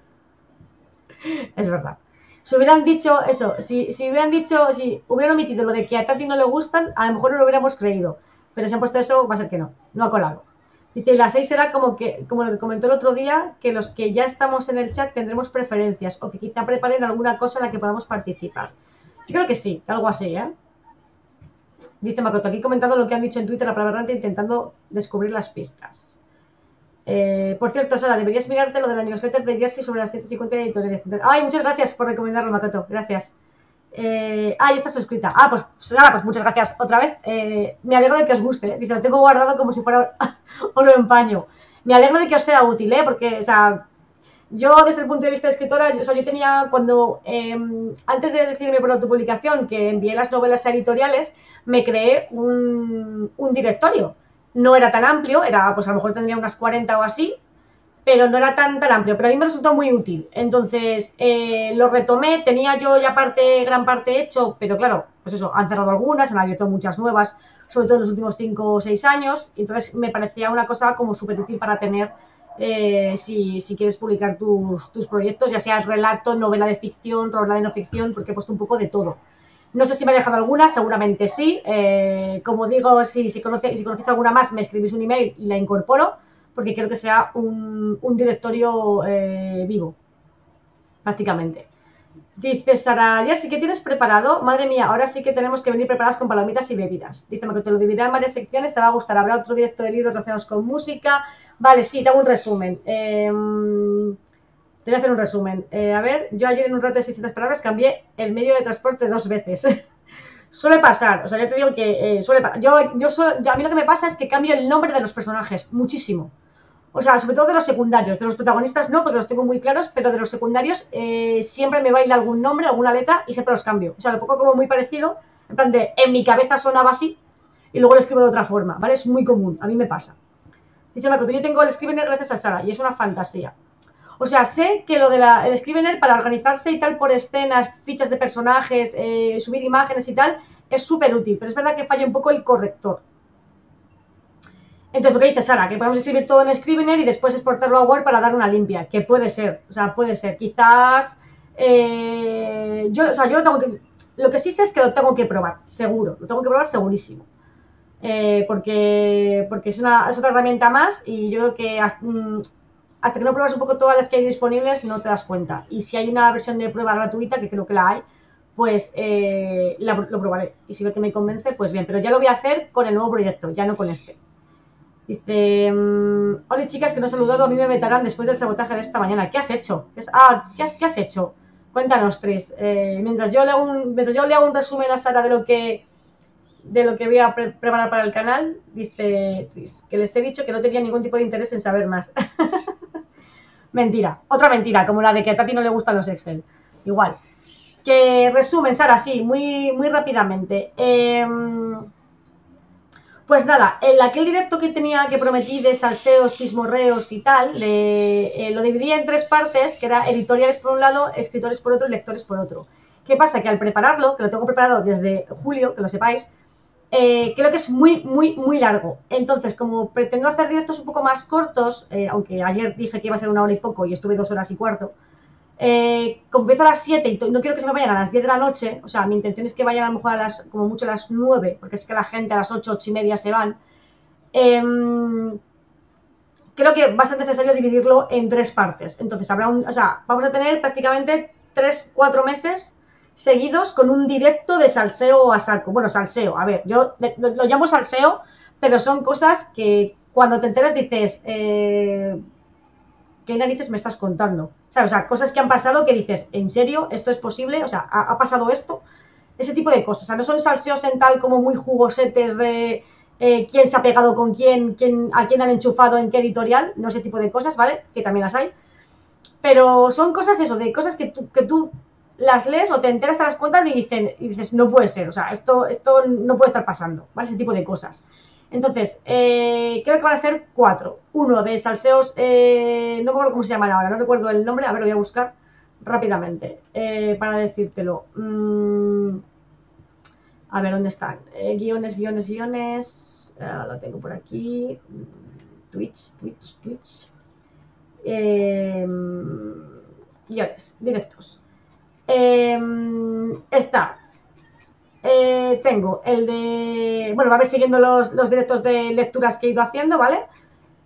Es verdad. Si hubieran dicho eso, si, si hubieran dicho, si hubieran omitido lo de que a Tati no le gustan, a lo mejor no lo hubiéramos creído. Pero si han puesto eso, va a ser que no. No ha colado. Dice, las seis será como que, como lo que comentó el otro día, que los que ya estamos en el chat tendremos preferencias o que quizá preparen alguna cosa en la que podamos participar. Yo creo que sí, algo así, ¿eh? Dice Makoto, aquí comentando lo que han dicho en Twitter la palabra errante intentando descubrir las pistas. Eh, por cierto, Sara, deberías mirarte lo de la newsletter de Jersey sobre las ciento cincuenta editoriales. Ay, muchas gracias por recomendarlo, Makoto. Gracias. Eh, ah, ya está suscrita. Ah, pues Sara, pues muchas gracias otra vez. Eh, me alegro de que os guste. Dice, lo tengo guardado como si fuera oro en paño. Me alegro de que os sea útil, ¿eh? Porque, o sea, yo desde el punto de vista de escritora, yo, o sea, yo tenía cuando, eh, antes de decidirme por la autopublicación, que envié las novelas a editoriales, me creé un, un directorio. No era tan amplio, era, pues a lo mejor tendría unas cuarenta o así, pero no era tan, tan amplio, pero a mí me resultó muy útil. Entonces, eh, lo retomé, tenía yo ya parte, gran parte hecho, pero claro, pues eso, han cerrado algunas, han abierto muchas nuevas, sobre todo en los últimos cinco o seis años, y entonces me parecía una cosa como súper útil para tener eh, si, si quieres publicar tus, tus proyectos, ya sea relato, novela de ficción, novela de no ficción, porque he puesto un poco de todo. No sé si me he dejado alguna, seguramente sí. Eh, como digo, si, si, conoce, si conocéis alguna más, me escribís un email y la incorporo, porque quiero que sea un, un directorio eh, vivo, prácticamente. Dice Sara, ya sí que tienes preparado. Madre mía, ahora sí que tenemos que venir preparadas con palomitas y bebidas. Dice que te lo dividiré en varias secciones, te va a gustar. Habrá otro directo de libros relacionados con música. Vale, sí, te hago un resumen. Eh, te voy a hacer un resumen. Eh, a ver, yo ayer en un rato de seiscientas palabras cambié el medio de transporte dos veces. Suele pasar, o sea, yo te digo que eh, suele pasar. Yo, yo, so, yo, a mí lo que me pasa es que cambio el nombre de los personajes muchísimo. O sea, sobre todo de los secundarios. De los protagonistas no, porque los tengo muy claros, pero de los secundarios eh, siempre me baila algún nombre, alguna letra y siempre los cambio. O sea, lo pongo como muy parecido, en plan de, en mi cabeza sonaba así y luego lo escribo de otra forma, ¿vale? Es muy común, a mí me pasa. Dice Makoto, yo tengo el Scrivener gracias a Sara y es una fantasía. O sea, sé que lo del de Scrivener para organizarse y tal por escenas, fichas de personajes, eh, subir imágenes y tal, es súper útil, pero es verdad que falla un poco el corrector. Entonces, lo que dice Sara, que podemos escribir todo en Scrivener y después exportarlo a Word para dar una limpia, que puede ser, o sea, puede ser. Quizás, eh, yo, o sea, yo lo tengo que, lo que sí sé es que lo tengo que probar, seguro, lo tengo que probar segurísimo. Eh, porque, porque es, una, es otra herramienta más y yo creo que hasta, hasta que no pruebas un poco todas las que hay disponibles no te das cuenta. Y si hay una versión de prueba gratuita, que creo que la hay, pues eh, la, lo probaré. Y si veo que me convence, pues bien. Pero ya lo voy a hacer con el nuevo proyecto, ya no con este. Dice, mmm, hola chicas que no he saludado, a mí me meterán después del sabotaje de esta mañana. ¿Qué has hecho? ¿Qué has, ah, ¿qué has, ¿qué has hecho? Cuéntanos, Tris. Eh, mientras, yo le hago un, mientras yo le hago un resumen a Sara de lo que, de lo que voy a pre preparar para el canal, dice Tris, que les he dicho que no tenía ningún tipo de interés en saber más. Mentira, otra mentira, como la de que a Tati no le gustan los Excel. Igual. Que resumen, Sara, sí, muy, muy rápidamente. Eh, Pues nada, en aquel directo que tenía, que prometí de salseos, chismorreos y tal, de, eh, lo dividía en tres partes, que era editoriales por un lado, escritores por otro y lectores por otro. ¿Qué pasa? Que al prepararlo, que lo tengo preparado desde julio, que lo sepáis, eh, creo que es muy, muy, muy largo. Entonces, como pretendo hacer directos un poco más cortos, eh, aunque ayer dije que iba a ser una hora y poco y estuve dos horas y cuarto, Eh, como empiezo a las siete y no quiero que se me vayan a las diez de la noche, o sea, mi intención es que vayan a lo mejor a las, como mucho a las nueve, porque es que la gente a las ocho, ocho y media se van. Eh, creo que va a ser necesario dividirlo en tres partes. Entonces, habrá un, o sea, vamos a tener prácticamente tres, cuatro meses seguidos con un directo de salseo a saco. Bueno, salseo, a ver, yo lo, lo llamo salseo, pero son cosas que cuando te enteras dices... Eh, ¿qué narices me estás contando? ¿Sabes? O sea, cosas que han pasado que dices, ¿en serio? ¿Esto es posible? O sea, ¿ha, ha pasado esto? Ese tipo de cosas. O sea, no son salseos en tal como muy jugosetes de eh, quién se ha pegado con quién, quién, a quién han enchufado en qué editorial, no ese tipo de cosas, ¿vale? Que también las hay. Pero son cosas eso, de cosas que tú, que tú las lees o te enteras, te das cuenta y, dicen, y dices, no puede ser, o sea, esto, esto no puede estar pasando, ¿vale? Ese tipo de cosas. Entonces, eh, creo que van a ser cuatro. Uno de salseos, eh, no me acuerdo cómo se llaman ahora, no recuerdo el nombre, a ver, lo voy a buscar rápidamente eh, para decírtelo. Mm, a ver, ¿dónde están? Eh, guiones, guiones, guiones. Eh, lo tengo por aquí. Twitch, Twitch, Twitch. Eh, guiones, directos. Eh, está. Eh, tengo el de... Bueno, va a ver siguiendo los, los directos de lecturas que he ido haciendo, ¿vale?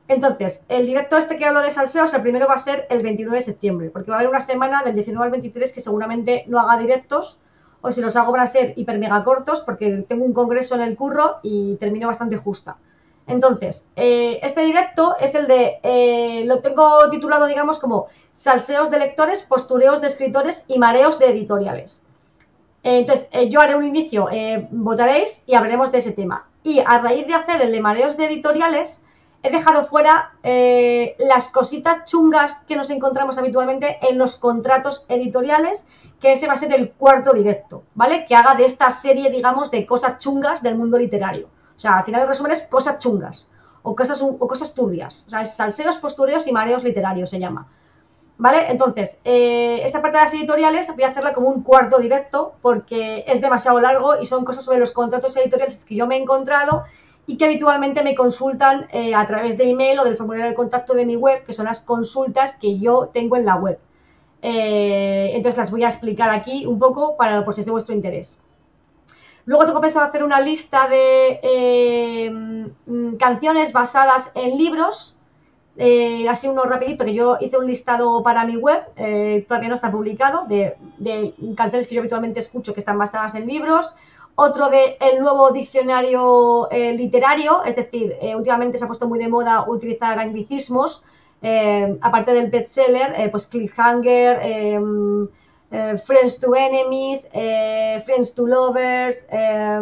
Entonces, el directo este que hablo de salseos, el primero va a ser el veintinueve de septiembre, porque va a haber una semana del diecinueve al veintitrés que seguramente no haga directos, o si los hago van a ser hiper mega cortos, porque tengo un congreso en el curro y termino bastante justa. Entonces, eh, este directo es el de, eh, lo tengo titulado, digamos, como salseos de lectores, postureos de escritores y mareos de editoriales. Eh, entonces, eh, yo haré un inicio, eh, votaréis y hablaremos de ese tema. Y a raíz de hacer el de mareos de editoriales, he dejado fuera eh, las cositas chungas que nos encontramos habitualmente en los contratos editoriales, que ese va a ser el cuarto directo, ¿vale? Que haga de esta serie, digamos, de cosas chungas del mundo literario. O sea, al final el resumen es cosas chungas o cosas, o cosas turbias. O sea, es salseos, postureos y mareos literarios se llama. ¿Vale? Entonces, eh, esa parte de las editoriales voy a hacerla como un cuarto directo porque es demasiado largo y son cosas sobre los contratos editoriales que yo me he encontrado y que habitualmente me consultan eh, a través de email o del formulario de contacto de mi web, que son las consultas que yo tengo en la web. Eh, entonces las voy a explicar aquí un poco para, por si es de vuestro interés. Luego tengo pensado hacer una lista de eh, canciones basadas en libros, eh, así uno rapidito, que yo hice un listado para mi web, eh, todavía no está publicado, de, de canciones que yo habitualmente escucho que están basadas en libros. Otro de el nuevo diccionario eh, literario, es decir, eh, últimamente se ha puesto muy de moda utilizar anglicismos, eh, aparte del bestseller, eh, pues cliffhanger, eh, eh, friends to enemies, eh, friends to lovers, eh,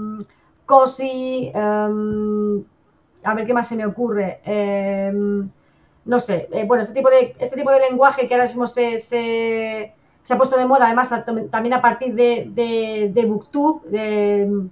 cozy, eh, a ver qué más se me ocurre, eh, no sé, eh, bueno, este tipo de, este tipo de lenguaje que ahora mismo se... se se ha puesto de moda, además, también a partir de, de, de Booktube, de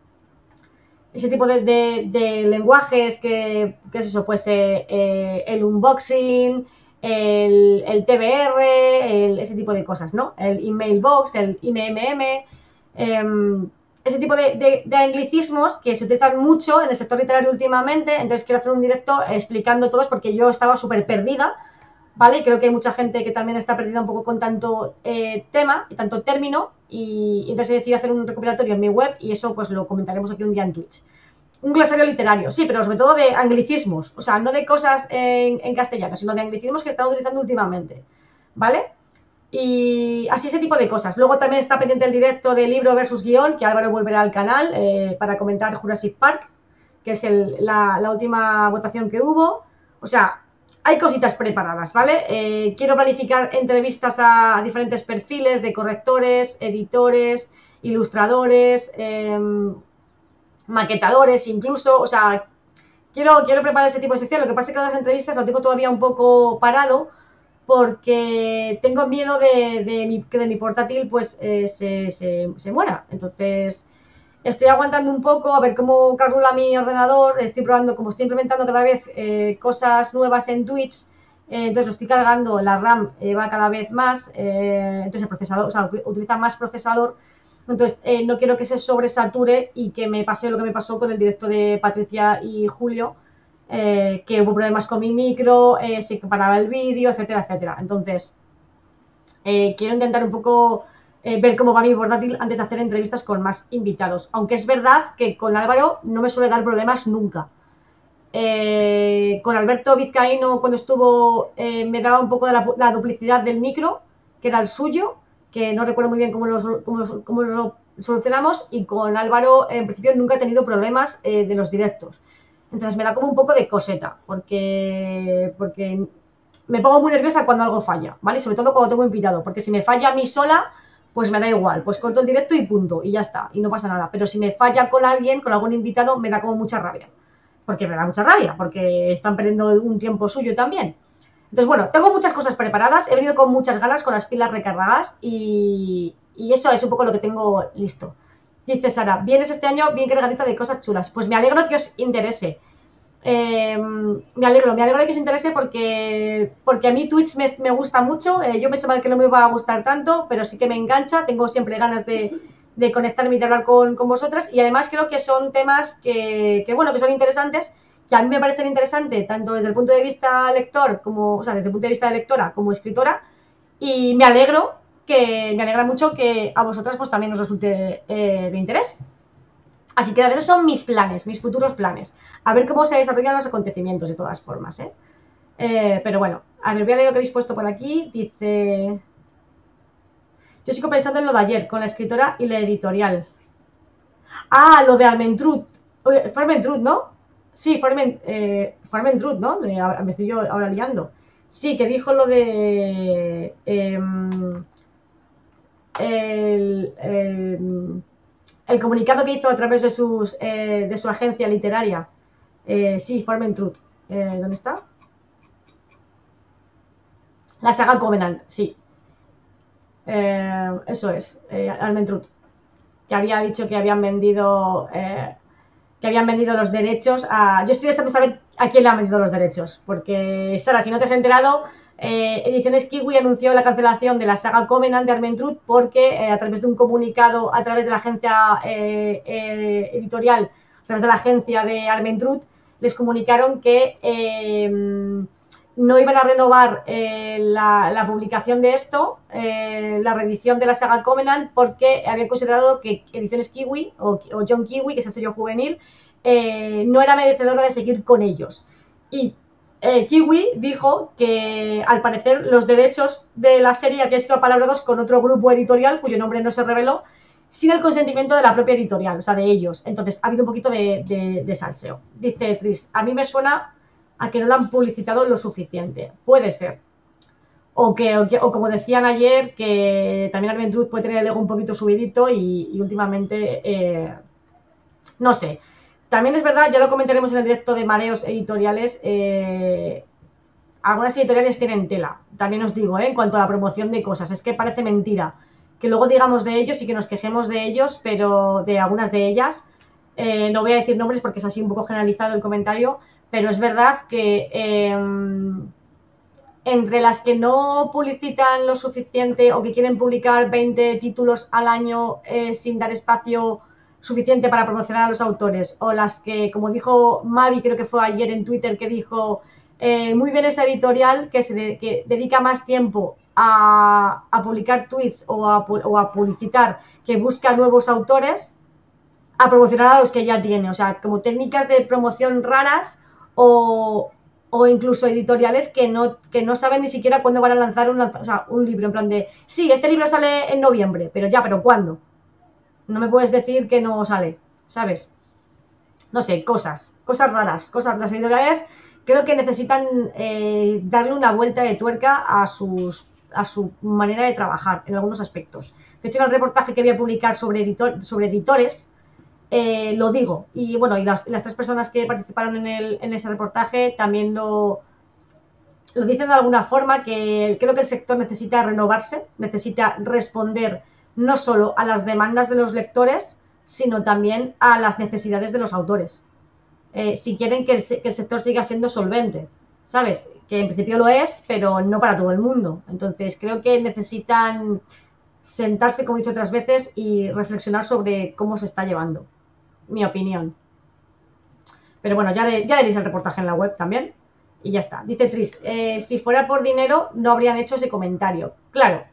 ese tipo de, de, de lenguajes que, que es eso, pues eh, eh, el unboxing, el, el T B R, el, ese tipo de cosas, ¿no? El email box, el I M M M, eh, ese tipo de, de, de anglicismos que se utilizan mucho en el sector literario últimamente. Entonces quiero hacer un directo explicando todos porque yo estaba súper perdida, ¿vale? Creo que hay mucha gente que también está perdida un poco con tanto eh, tema y tanto término y, y entonces he decidido hacer un recopilatorio en mi web y eso pues lo comentaremos aquí un día en Twitch. Un glosario literario, sí, pero sobre todo de anglicismos, o sea, no de cosas en, en castellano, sino de anglicismos que están utilizando últimamente, ¿vale? Y así ese tipo de cosas. Luego también está pendiente el directo de libro versus guión, que Álvaro volverá al canal eh, para comentar Jurassic Park, que es el, la, la última votación que hubo. O sea, hay cositas preparadas, ¿vale? Eh, quiero planificar entrevistas a, a diferentes perfiles de correctores, editores, ilustradores, eh, maquetadores incluso, o sea, quiero, quiero preparar ese tipo de sección. Lo que pasa es que las entrevistas lo tengo todavía un poco parado porque tengo miedo de, de mi, que de mi portátil pues eh, se, se, se muera. Entonces estoy aguantando un poco a ver cómo calcula mi ordenador. Estoy probando, como estoy implementando cada vez eh, cosas nuevas en Twitch, eh, entonces lo estoy cargando, la RAM eh, va cada vez más, eh, entonces el procesador, o sea, utiliza más procesador. Entonces eh, no quiero que se sobresature y que me pase lo que me pasó con el directo de Patricia y Julio, eh, que hubo problemas con mi micro, eh, se paraba el vídeo, etcétera, etcétera. Entonces eh, quiero intentar un poco eh, ver cómo va mi portátil antes de hacer entrevistas con más invitados, aunque es verdad que con Álvaro no me suele dar problemas nunca. Eh, con Alberto Vizcaíno cuando estuvo eh, me daba un poco de la, la duplicidad del micro, que era el suyo, que no recuerdo muy bien cómo lo, cómo lo, cómo lo solucionamos, y con Álvaro en principio nunca he tenido problemas eh, de los directos. Entonces me da como un poco de coseta, porque, porque me pongo muy nerviosa cuando algo falla, ¿vale? Sobre todo cuando tengo invitado, porque si me falla a mí sola, pues me da igual, pues corto el directo y punto, y ya está, y no pasa nada. Pero si me falla con alguien, con algún invitado, me da como mucha rabia, porque me da mucha rabia, porque están perdiendo un tiempo suyo también. Entonces, bueno, tengo muchas cosas preparadas, he venido con muchas ganas, con las pilas recargadas, y, y eso es un poco lo que tengo listo. Dice Sara, vienes este año bien cargadita de cosas chulas. Pues me alegro que os interese. Eh, me alegro, me alegro de que os interese porque, porque a mí Twitch me, me gusta mucho. Eh, yo pensaba que no me iba a gustar tanto, pero sí que me engancha. Tengo siempre ganas de, de conectarme y de hablar con, con vosotras. Y además creo que son temas que, que, bueno, que son interesantes, que a mí me parecen interesantes, tanto desde el punto de vista lector, como, o sea, desde el punto de vista de lectora como escritora. Y me alegro que me alegra mucho que a vosotras pues también os resulte eh, de interés. Así que esos son mis planes, mis futuros planes. A ver cómo se desarrollan los acontecimientos de todas formas, ¿eh? Eh, pero bueno, a ver, voy a leer lo que habéis puesto por aquí. Dice... Yo sigo pensando en lo de ayer, con la escritora y la editorial. Ah, lo de Armentrout. Fue Armentrout, ¿no? Sí, fue Armentrout, eh, ¿no? Me estoy yo ahora liando. Sí, que dijo lo de... Eh, el, el, el comunicado que hizo a través de, sus, eh, de su agencia literaria. Eh, sí, Armentrout. Eh, ¿Dónde está? La saga Covenant, sí. Eh, eso es, eh, Armentrout, que había dicho que habían vendido eh, que habían vendido los derechos a... Yo estoy deseando saber a quién le han vendido los derechos, porque Sara, si no te has enterado, eh, Ediciones Kiwi anunció la cancelación de la saga Covenant de Armentrout porque eh, a través de un comunicado, a través de la agencia eh, eh, editorial, a través de la agencia de Armentrout, les comunicaron que eh, no iban a renovar eh, la, la publicación de esto, eh, la reedición de la saga Covenant, porque habían considerado que Ediciones Kiwi o, o John Kiwi, que es el sello juvenil, eh, no era merecedora de seguir con ellos. Y eh, Kiwi dijo que al parecer los derechos de la serie habían sido apalabrados con otro grupo editorial cuyo nombre no se reveló, sin el consentimiento de la propia editorial, o sea, de ellos. Entonces ha habido un poquito de, de, de salseo. Dice Tris, a mí me suena a que no lo han publicitado lo suficiente. Puede ser. O, que, o, que, o como decían ayer, que también Armentrout puede tener el ego un poquito subidito y, y últimamente, eh, no sé. También es verdad, ya lo comentaremos en el directo de Mareos Editoriales, eh, algunas editoriales tienen tela. También os digo, eh, en cuanto a la promoción de cosas, es que parece mentira que luego digamos de ellos y que nos quejemos de ellos, pero de algunas de ellas, eh, no voy a decir nombres porque es así un poco generalizado el comentario, pero es verdad que eh, entre las que no publicitan lo suficiente o que quieren publicar veinte títulos al año eh, sin dar espacio suficiente para promocionar a los autores, o las que, como dijo Mavi, creo que fue ayer en Twitter, que dijo eh, muy bien esa editorial que se de, que dedica más tiempo a, a publicar tweets o a, o a publicitar, que busca nuevos autores, a promocionar a los que ya tiene, o sea, como técnicas de promoción raras. O, o incluso editoriales que no, que no saben ni siquiera cuándo van a lanzar un, o sea, un libro, en plan de, sí, este libro sale en noviembre, pero ya, ¿pero cuándo? No me puedes decir que no sale, ¿sabes? No sé, cosas, cosas raras, cosas. Las editoriales creo que necesitan eh, darle una vuelta de tuerca a, sus, a su manera de trabajar en algunos aspectos. De hecho, en el reportaje que voy a publicar sobre, editor, sobre editores, Eh, lo digo, y bueno, y las, las tres personas que participaron en, el, en ese reportaje también lo, lo dicen de alguna forma, que creo que el sector necesita renovarse, necesita responder no solo a las demandas de los lectores, sino también a las necesidades de los autores. Eh, si quieren que el, que el sector siga siendo solvente, ¿sabes? Que en principio lo es, pero no para todo el mundo. Entonces creo que necesitan sentarse, como he dicho otras veces, y reflexionar sobre cómo se está llevando. Mi opinión. Pero bueno, ya, le, ya leéis el reportaje en la web también. Y ya está. Dice Tris, eh, si fuera por dinero no habrían hecho ese comentario. Claro.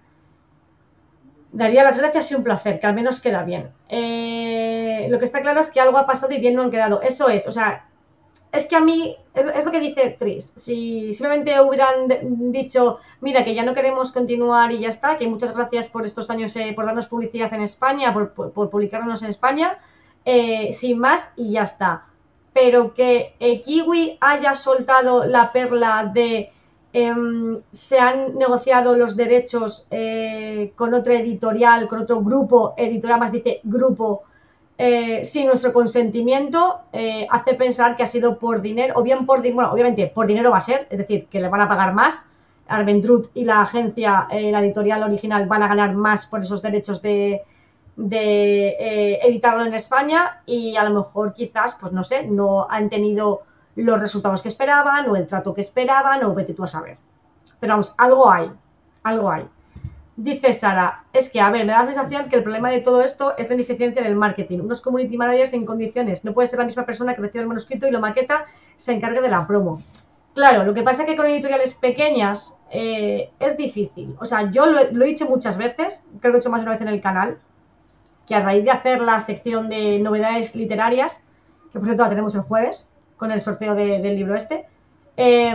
Daría las gracias y un placer, que al menos queda bien. Eh, lo que está claro es que algo ha pasado y bien no han quedado. Eso es, o sea, es que a mí, es, es lo que dice Tris. Si simplemente hubieran de, dicho, mira, que ya no queremos continuar y ya está, que muchas gracias por estos años, eh, por darnos publicidad en España, por, por, por publicarnos en España, Eh, sin más y ya está. Pero que eh, Kiwi haya soltado la perla de eh, se han negociado los derechos eh, con otra editorial, con otro grupo editorial, más dice grupo, eh, sin nuestro consentimiento, eh, hace pensar que ha sido por dinero, o bien por dinero, bueno, obviamente por dinero va a ser, es decir, que le van a pagar más. Armentrout y la agencia, eh, la editorial original, van a ganar más por esos derechos de de eh, editarlo en España, y a lo mejor quizás, pues no sé, no han tenido los resultados que esperaban o el trato que esperaban, o vete tú a saber. Pero vamos, algo hay, algo hay. Dice Sara, es que, a ver, me da la sensación que el problema de todo esto es la ineficiencia del marketing. Unos community managers en condiciones. No puede ser la misma persona que recibe el manuscrito y lo maqueta, se encargue de la promo. Claro, lo que pasa es que con editoriales pequeñas eh, es difícil. O sea, yo lo, lo he dicho muchas veces, creo que lo he hecho más de una vez en el canal. que a raíz de hacer la sección de novedades literarias, que por cierto la tenemos el jueves, con el sorteo de, del libro este, eh,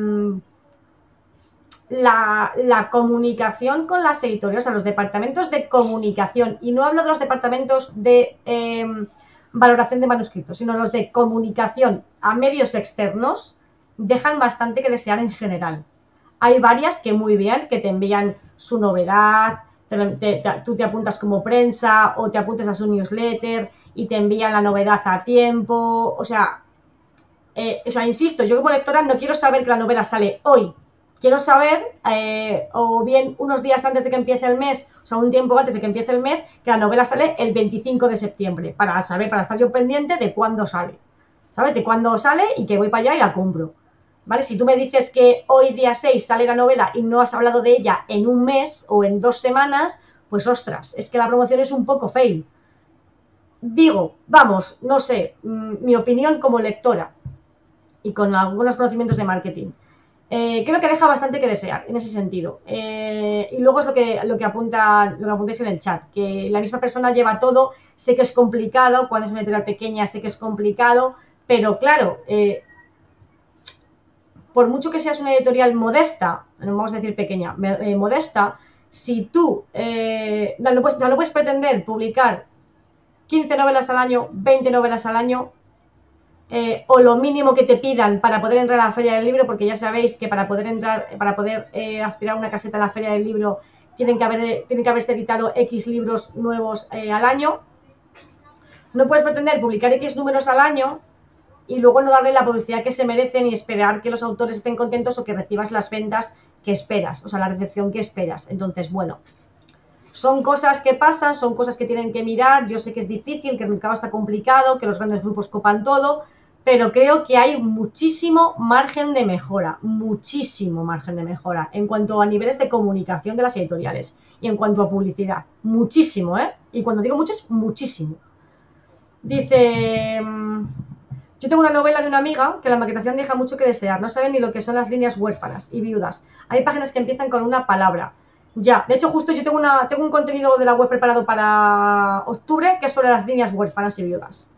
la, la comunicación con las editoriales, o sea, los departamentos de comunicación, y no hablo de los departamentos de eh, valoración de manuscritos, sino los de comunicación a medios externos, dejan bastante que desear en general. Hay varias que muy bien, que te envían su novedad, te, te, te, tú te apuntas como prensa o te apuntas a su newsletter y te envían la novedad a tiempo, o sea, eh, o sea, insisto, yo como lectora no quiero saber que la novela sale hoy, quiero saber, eh, o bien unos días antes de que empiece el mes, o sea, un tiempo antes de que empiece el mes, que la novela sale el veinticinco de septiembre, para saber, para estar yo pendiente de cuándo sale, ¿sabes? De cuándo sale y que voy para allá y la compro, ¿vale? Si tú me dices que hoy día seis sale la novela y no has hablado de ella en un mes o en dos semanas, pues ostras, es que la promoción es un poco fail. Digo, vamos, no sé, mi opinión como lectora y con algunos conocimientos de marketing. Eh, creo que deja bastante que desear en ese sentido. Eh, y luego es lo que, lo que apunta, lo que apuntáis en el chat, que la misma persona lleva todo, sé que es complicado, cuando es una editorial pequeña sé que es complicado, pero claro, eh, por mucho que seas una editorial modesta, no vamos a decir pequeña, eh, modesta, si tú eh, no, no, puedes, no puedes pretender publicar quince novelas al año, veinte novelas al año, Eh, o lo mínimo que te pidan para poder entrar a la feria del libro, porque ya sabéis que para poder entrar, para poder eh, aspirar a una caseta a la feria del libro tienen que, haber, tienen que haberse editado X libros nuevos eh, al año. No puedes pretender publicar X números al año y luego no darle la publicidad que se merecen y esperar que los autores estén contentos o que recibas las ventas que esperas, o sea, la recepción que esperas. Entonces, bueno, son cosas que pasan, son cosas que tienen que mirar. Yo sé que es difícil, que el mercado está complicado, que los grandes grupos copan todo, pero creo que hay muchísimo margen de mejora, muchísimo margen de mejora en cuanto a niveles de comunicación de las editoriales y en cuanto a publicidad, muchísimo, ¿eh? Y cuando digo mucho es muchísimo. Dice, yo tengo una novela de una amiga que la maquetación deja mucho que desear, no saben ni lo que son las líneas huérfanas y viudas. Hay páginas que empiezan con una palabra. Ya, de hecho justo yo tengo, una, tengo un contenido de la web preparado para octubre que es sobre las líneas huérfanas y viudas.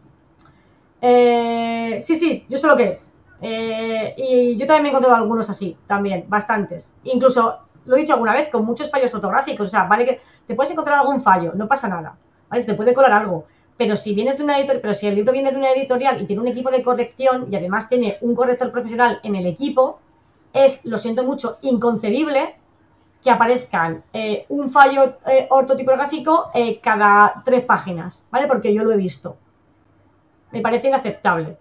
Eh, sí, sí, yo sé lo que es. Eh, y yo también me he encontrado algunos así, también, bastantes. Incluso, lo he dicho alguna vez, con muchos fallos ortográficos. O sea, vale que te puedes encontrar algún fallo, no pasa nada, ¿vale? Se te puede colar algo. Pero si vienes de una editorial, pero si el libro viene de una editorial y tiene un equipo de corrección y además tiene un corrector profesional en el equipo, es, lo siento mucho, inconcebible que aparezcan eh, un fallo eh, ortotipográfico eh, cada tres páginas, ¿vale? Porque yo lo he visto. Me parece inaceptable.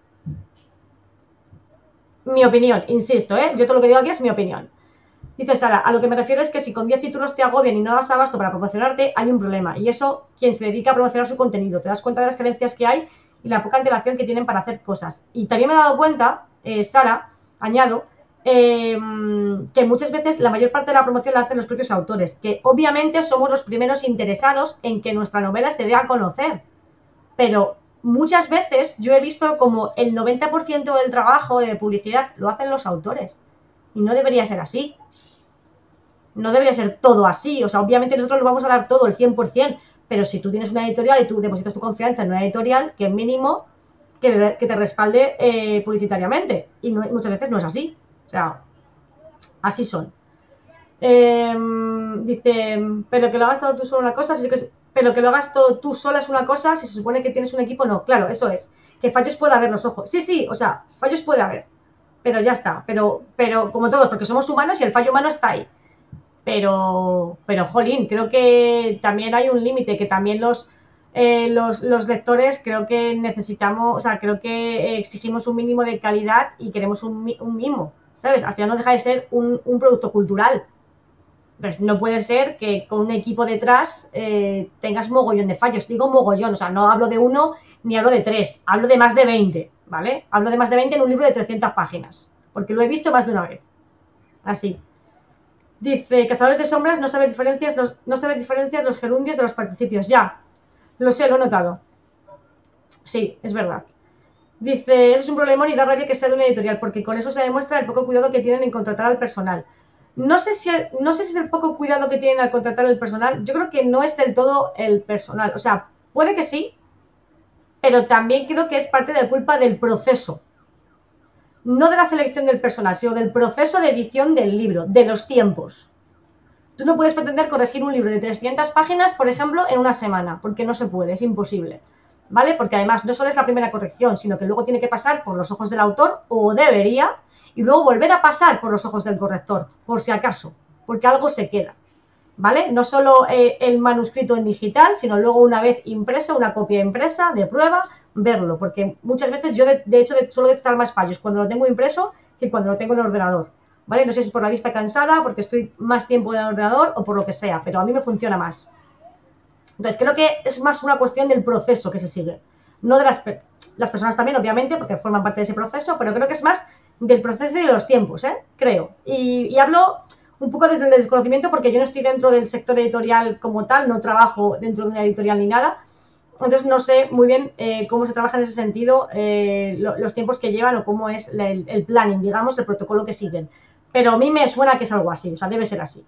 Mi opinión, insisto, ¿eh? Yo todo lo que digo aquí es mi opinión. Dice Sara, a lo que me refiero es que si con diez títulos te agobian y no das abasto para promocionarte, hay un problema. Y eso, quien se dedica a promocionar su contenido, te das cuenta de las carencias que hay y la poca antelación que tienen para hacer cosas. Y también me he dado cuenta, eh, Sara, añado, eh, que muchas veces la mayor parte de la promoción la hacen los propios autores, que obviamente somos los primeros interesados en que nuestra novela se dé a conocer. Pero muchas veces yo he visto como el noventa por ciento del trabajo de publicidad lo hacen los autores. Y no debería ser así. No debería ser todo así. O sea, obviamente nosotros lo vamos a dar todo, el cien por ciento. Pero si tú tienes una editorial y tú depositas tu confianza en una editorial, que mínimo que, que te respalde eh, publicitariamente. Y no, muchas veces no es así. O sea, así son. Eh, dice, pero que lo hagas todo tú solo una cosa, si que es, pero que lo hagas todo tú sola es una cosa, si se supone que tienes un equipo, no. Claro, eso es. Que fallos puede haber, los ojos. Sí, sí, o sea, fallos puede haber. Pero ya está. Pero, pero como todos, porque somos humanos y el fallo humano está ahí. Pero, pero jolín, creo que también hay un límite, que también los, eh, los, los lectores creo que necesitamos, o sea, creo que exigimos un mínimo de calidad y queremos un, un mimo, ¿sabes? Al final no deja de ser un, un producto cultural. Entonces no puede ser que con un equipo detrás eh, tengas mogollón de fallos. Digo mogollón, o sea, no hablo de uno ni hablo de tres, hablo de más de veinte, ¿vale? Hablo de más de veinte en un libro de trescientas páginas, porque lo he visto más de una vez. Así. Dice, Cazadores de Sombras no sabe diferencias los, no sabe diferencias los gerundios de los participios. Ya, lo sé, lo he notado. Sí, es verdad. Dice, eso es un problemón y da rabia que sea de una editorial, porque con eso se demuestra el poco cuidado que tienen en contratar al personal. No sé, si, no sé si es el poco cuidado que tienen al contratar el personal. Yo creo que no es del todo el personal. O sea, puede que sí, pero también creo que es parte de culpa del proceso. No de la selección del personal, sino del proceso de edición del libro, de los tiempos. Tú no puedes pretender corregir un libro de trescientas páginas, por ejemplo, en una semana, porque no se puede, es imposible. ¿Vale? Porque además no solo es la primera corrección, sino que luego tiene que pasar por los ojos del autor, o debería, y luego volver a pasar por los ojos del corrector, por si acaso, porque algo se queda, ¿vale? No solo eh, el manuscrito en digital, sino luego una vez impreso, una copia impresa de prueba, verlo, porque muchas veces yo de, de hecho de, suelo detectar más fallos cuando lo tengo impreso que cuando lo tengo en el ordenador, ¿vale? No sé si es por la vista cansada, porque estoy más tiempo en el ordenador o por lo que sea, pero a mí me funciona más. Entonces creo que es más una cuestión del proceso que se sigue, no de las, las personas también, obviamente, porque forman parte de ese proceso, pero creo que es más del proceso y de los tiempos, ¿eh? Creo. Y, y hablo un poco desde el desconocimiento porque yo no estoy dentro del sector editorial como tal, no trabajo dentro de una editorial ni nada, entonces no sé muy bien eh, cómo se trabaja en ese sentido, eh, lo, los tiempos que llevan o cómo es el, el planning, digamos, el protocolo que siguen. Pero a mí me suena que es algo así, o sea, debe ser así.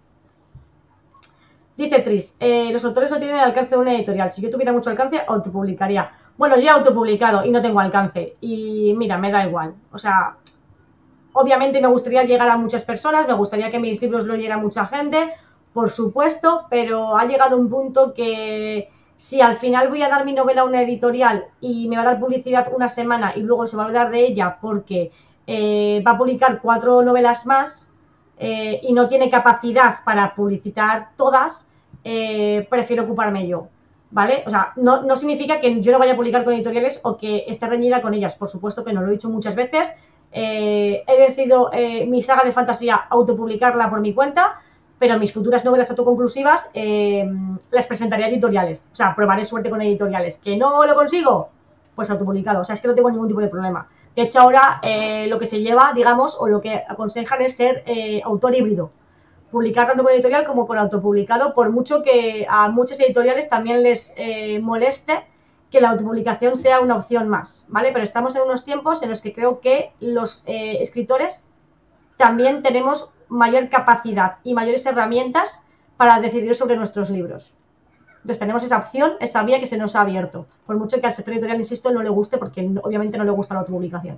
Dice Tris, eh, los autores no tienen el alcance de una editorial. Si yo tuviera mucho alcance, autopublicaría. Bueno, yo he autopublicado y no tengo alcance. Y mira, me da igual. O sea, obviamente me gustaría llegar a muchas personas, me gustaría que mis libros lo leyera mucha gente, por supuesto, pero ha llegado un punto que si al final voy a dar mi novela a una editorial y me va a dar publicidad una semana y luego se va a olvidar de ella porque eh, va a publicar cuatro novelas más, Eh, y no tiene capacidad para publicitar todas, eh, prefiero ocuparme yo, ¿vale? O sea, no, no significa que yo no vaya a publicar con editoriales o que esté reñida con ellas, por supuesto que no, lo he dicho muchas veces. Eh, he decidido eh, mi saga de fantasía autopublicarla por mi cuenta, pero mis futuras novelas autoconclusivas eh, las presentaré a editoriales, o sea, probaré suerte con editoriales. ¿Que no lo consigo? Pues autopublicado, o sea, es que no tengo ningún tipo de problema. De hecho, ahora eh, lo que se lleva, digamos, o lo que aconsejan es ser eh, autor híbrido. Publicar tanto con editorial como con autopublicado, por mucho que a muchas editoriales también les eh, moleste que la autopublicación sea una opción más, ¿vale? Pero estamos en unos tiempos en los que creo que los eh, escritores también tenemos mayor capacidad y mayores herramientas para decidir sobre nuestros libros. Entonces tenemos esa opción, esa vía que se nos ha abierto, por mucho que al sector editorial, insisto, no le guste, porque no, obviamente no le gusta la autopublicación.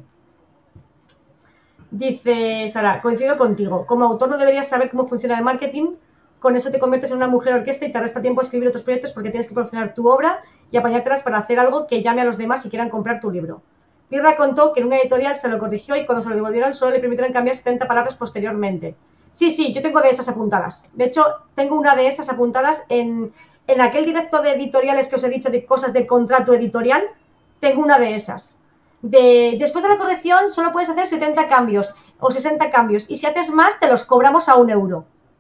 Dice Sara, coincido contigo, como autor no deberías saber cómo funciona el marketing, con eso te conviertes en una mujer orquesta y te resta tiempo a escribir otros proyectos porque tienes que promocionar tu obra y apañártelas para hacer algo que llame a los demás y quieran comprar tu libro. Pirra contó que en una editorial se lo corrigió y cuando se lo devolvieron solo le permitieron cambiar setenta palabras posteriormente. Sí, sí, yo tengo de esas apuntadas. De hecho, tengo una de esas apuntadas en... En aquel directo de editoriales que os he dicho de cosas de contrato editorial, tengo una de esas. De, después de la corrección solo puedes hacer setenta cambios o sesenta cambios y si haces más te los cobramos a un euro.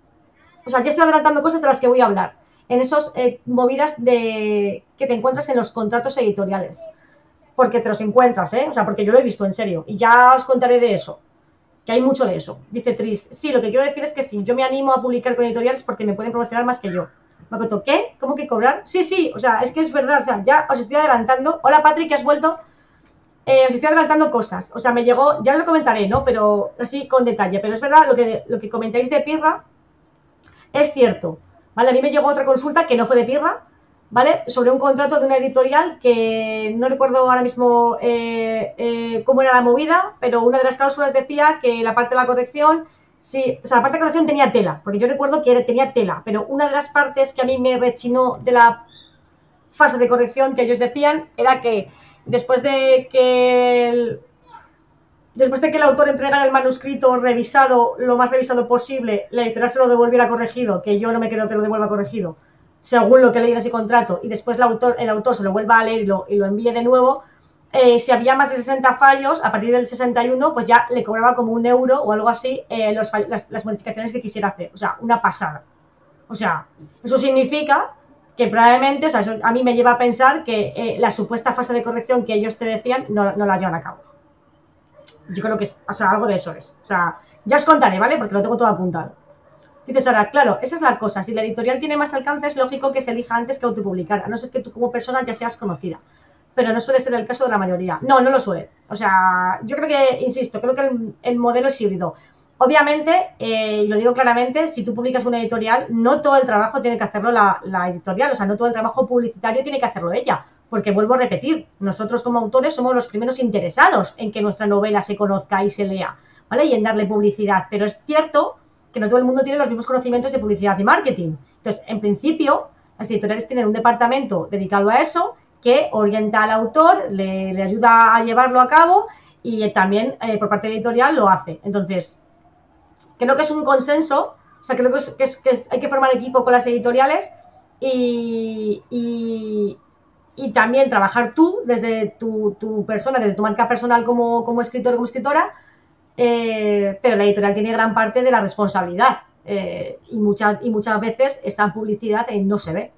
O sea, ya estoy adelantando cosas de las que voy a hablar. En esos eh, movidas de, que te encuentras en los contratos editoriales. Porque te los encuentras, ¿eh? O sea, porque yo lo he visto en serio. Y ya os contaré de eso. Que hay mucho de eso. Dice Tris, sí, lo que quiero decir es que sí, yo me animo a publicar con editoriales porque me pueden promocionar más que yo. Makoto, ¿qué? ¿Cómo que cobrar? Sí, sí, o sea, es que es verdad, o sea, ya os estoy adelantando. Hola, Patrick, que has vuelto. Eh, os estoy adelantando cosas, o sea, me llegó, ya os lo comentaré, ¿no? Pero así con detalle, pero es verdad, lo que, lo que comentáis de Pirra es cierto, ¿vale? A mí me llegó otra consulta que no fue de Pirra, ¿vale? Sobre un contrato de una editorial que no recuerdo ahora mismo eh, eh, cómo era la movida, pero una de las cláusulas decía que la parte de la corrección... Sí, o sea, la parte de corrección tenía tela, porque yo recuerdo que tenía tela, pero una de las partes que a mí me rechinó de la fase de corrección que ellos decían era que después de que el, después de que el autor entregara el manuscrito revisado, lo más revisado posible, la editorial se lo devolviera corregido, que yo no me creo que lo devuelva corregido, según lo que leí en ese contrato, y después el autor, el autor se lo vuelva a leer y lo, y lo envíe de nuevo. Eh, si había más de sesenta fallos, a partir del sesenta y uno, pues ya le cobraba como un euro o algo así eh, los, las, las modificaciones que quisiera hacer. O sea, una pasada. O sea, eso significa que probablemente, o sea, eso a mí me lleva a pensar que eh, la supuesta fase de corrección que ellos te decían no, no la llevan a cabo. Yo creo que es, o sea, algo de eso es. O sea, ya os contaré, ¿vale? Porque lo tengo todo apuntado. Dice Sara, claro, esa es la cosa. Si la editorial tiene más alcance, es lógico que se elija antes que autopublicar, a no ser que tú como persona ya seas conocida. Pero no suele ser el caso de la mayoría. No, no lo suele. O sea, yo creo que, insisto, creo que el, el modelo es híbrido. Obviamente, eh, y lo digo claramente, si tú publicas una editorial, no todo el trabajo tiene que hacerlo la, la editorial, o sea, no todo el trabajo publicitario tiene que hacerlo ella, porque vuelvo a repetir, nosotros como autores somos los primeros interesados en que nuestra novela se conozca y se lea, ¿vale? Y en darle publicidad, pero es cierto que no todo el mundo tiene los mismos conocimientos de publicidad y marketing. Entonces, en principio, las editoriales tienen un departamento dedicado a eso que orienta al autor, le, le ayuda a llevarlo a cabo y también eh, por parte de la editorial lo hace. Entonces, creo que es un consenso, o sea, creo que, es, que, es, que es, hay que formar equipo con las editoriales y, y, y también trabajar tú desde tu, tu, persona, desde tu marca personal como, como escritor o como escritora, eh, pero la editorial tiene gran parte de la responsabilidad eh, y, muchas, y muchas veces esa publicidad eh, no se ve.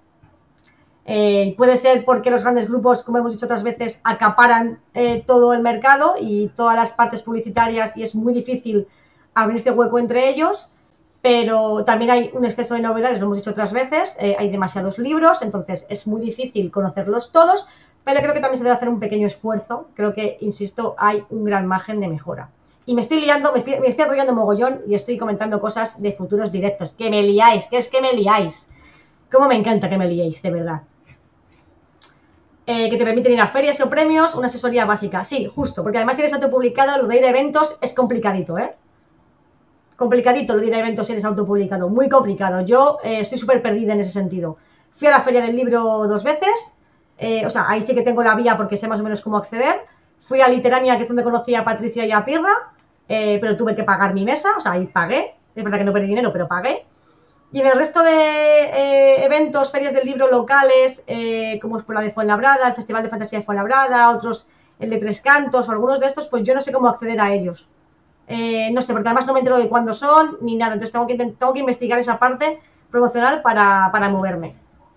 Eh, puede ser porque los grandes grupos, como hemos dicho otras veces, acaparan eh, todo el mercado y todas las partes publicitarias y es muy difícil abrirse hueco entre ellos, pero también hay un exceso de novedades, lo hemos dicho otras veces, eh, hay demasiados libros, entonces es muy difícil conocerlos todos, pero creo que también se debe hacer un pequeño esfuerzo, creo que, insisto, hay un gran margen de mejora. Y me estoy liando, me estoy, me estoy enrollando mogollón y estoy comentando cosas de futuros directos, que me liáis, que es que me liáis. Cómo me encanta que me liéis, de verdad. Eh, que te permiten ir a ferias o premios, una asesoría básica. Sí, justo, porque además si eres autopublicado, lo de ir a eventos es complicadito, ¿eh? Complicadito lo de ir a eventos si eres autopublicado, muy complicado. Yo eh, estoy súper perdida en ese sentido. Fui a la Feria del Libro dos veces, eh, o sea, ahí sí que tengo la vía porque sé más o menos cómo acceder. Fui a Literania, que es donde conocí a Patricia y a Pirra, eh, pero tuve que pagar mi mesa, o sea, ahí pagué. Es verdad que no perdí dinero, pero pagué. Y en el resto de eh, eventos, ferias del libro locales, eh, como es por la de Fuenlabrada, el Festival de Fantasía de Fuenlabrada, otros, el de Tres Cantos o algunos de estos, pues yo no sé cómo acceder a ellos. Eh, no sé, porque además no me entero de cuándo son ni nada, entonces tengo que, tengo que investigar esa parte promocional para, para moverme.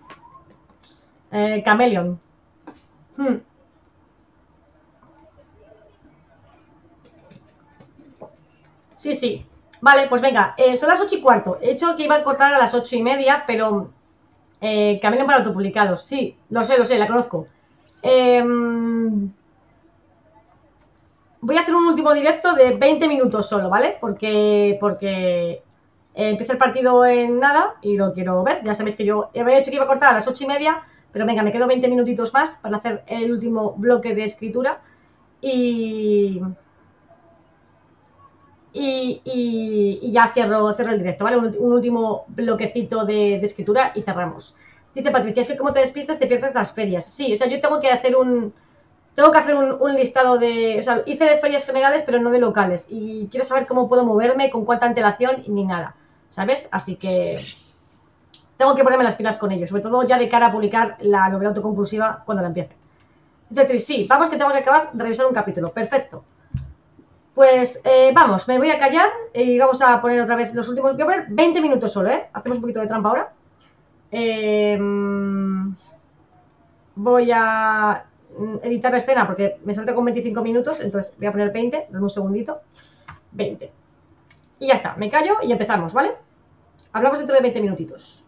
Eh, Chameleon. Hmm. Sí, sí. Vale, pues venga, eh, son las ocho y cuarto. He hecho que iba a cortar a las ocho y media, pero eh, Chameleon para autopublicados. Sí, lo sé, lo sé, la conozco. Eh, voy a hacer un último directo de veinte minutos solo, ¿vale? Porque, porque eh, empieza el partido en nada y lo quiero ver. Ya sabéis que yo había hecho que iba a cortar a las ocho y media, pero venga, me quedo veinte minutitos más para hacer el último bloque de escritura y... Y, y, y ya cierro, cierro el directo, ¿vale? Un, un último bloquecito de, de escritura y cerramos. Dice Patricia, es que como te despistas te pierdes las ferias. Sí, o sea, yo tengo que hacer un... Tengo que hacer un, un listado de... O sea, hice de ferias generales, pero no de locales. Y quiero saber cómo puedo moverme, con cuánta antelación y ni nada, ¿sabes? Así que tengo que ponerme las pilas con ello, sobre todo ya de cara a publicar la novela autoconclusiva cuando la empiece. Dice Tris, sí, vamos que tengo que acabar de revisar un capítulo. Perfecto. Pues eh, vamos, me voy a callar y vamos a poner otra vez los últimos... Voy a poner veinte minutos solo, ¿eh? Hacemos un poquito de trampa ahora. Eh, voy a editar la escena porque me salta con veinticinco minutos, entonces voy a poner veinte, dame un segundito. veinte. Y ya está, me callo y empezamos, ¿vale? Hablamos dentro de veinte minutitos.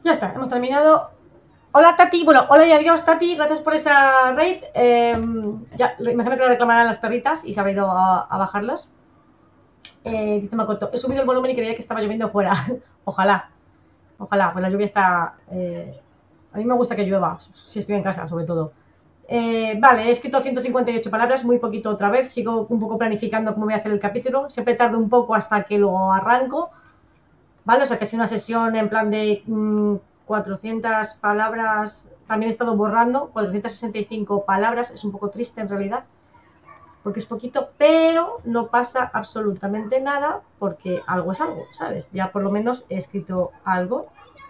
Ya está, hemos terminado. Hola Tati, bueno, hola y adiós Tati, gracias por esa raid. Eh, ya, imagino que lo reclamarán las perritas y se habrá ido a, a bajarlos. Eh, dice Makoto, he subido el volumen y creía que estaba lloviendo fuera. Ojalá, ojalá, pues la lluvia está... Eh, a mí me gusta que llueva, si estoy en casa, sobre todo. Eh, vale, he escrito ciento cincuenta y ocho palabras, muy poquito otra vez. Sigo un poco planificando cómo voy a hacer el capítulo. Siempre tardo un poco hasta que lo arranco. ¿Vale? O sea, que es una sesión en plan de mmm, cuatrocientas palabras. También he estado borrando cuatrocientas sesenta y cinco palabras. Es un poco triste en realidad, porque es poquito, pero no pasa absolutamente nada, porque algo es algo, ¿sabes? Ya por lo menos he escrito algo.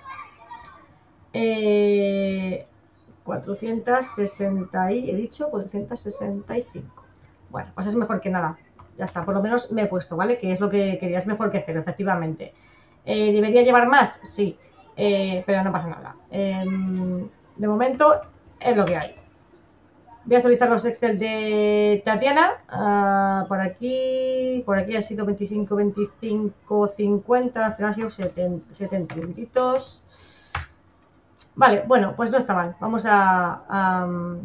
Eh, cuatrocientas sesenta y, he dicho, cuatrocientas sesenta y cinco. Bueno, pues es mejor que nada. Ya está, por lo menos me he puesto, ¿vale? Que es lo que quería, es mejor que cero, efectivamente. Eh, ¿Debería llevar más? Sí, eh, pero no pasa nada. Eh, de momento es lo que hay. Voy a actualizar los Excel de Tatiana. Uh, por aquí, por aquí ha sido veinticinco, veinticinco, cincuenta. Al final ha sido setenta, setenta minutitos. Vale, bueno, pues no está mal. Vamos a, a,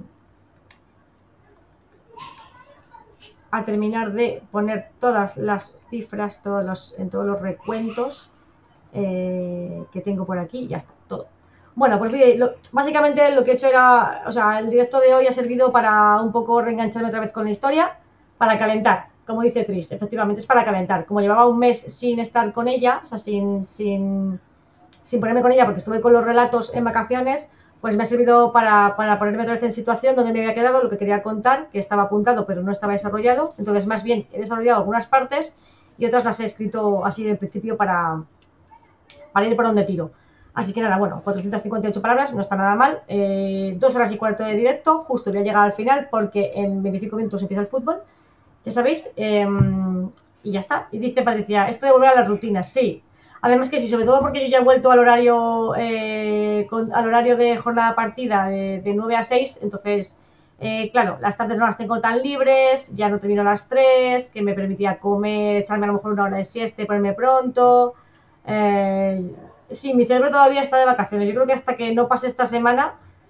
a terminar de poner todas las cifras todos los, en todos los recuentos eh, que tengo por aquí. Ya está, todo. Bueno, pues lo, básicamente lo que he hecho era, o sea, el directo de hoy ha servido para un poco reengancharme otra vez con la historia, para calentar, como dice Tris, efectivamente es para calentar. Como llevaba un mes sin estar con ella, o sea, sin, sin, sin ponerme con ella porque estuve con los relatos en vacaciones, pues me ha servido para, para ponerme otra vez en situación donde me había quedado, lo que quería contar, que estaba apuntado pero no estaba desarrollado. Entonces, más bien, he desarrollado algunas partes y otras las he escrito así en principio para, para ir por donde tiro. Así que nada, bueno, cuatrocientas cincuenta y ocho palabras, no está nada mal. Eh, dos horas y cuarto de directo, justo voy a llegar al final porque en veinticinco minutos empieza el fútbol, ya sabéis. Eh, y ya está. Y dice Patricia, esto de volver a las rutinas, sí. Además que sí, sobre todo porque yo ya he vuelto al horario eh, con, al horario de jornada partida de, de nueve a seis, entonces, eh, claro, las tardes no las tengo tan libres, ya no termino a las tres, que me permitía comer, echarme a lo mejor una hora de siesta y ponerme pronto. Eh, sí, mi cerebro todavía está de vacaciones. Yo creo que hasta que no pase esta semana,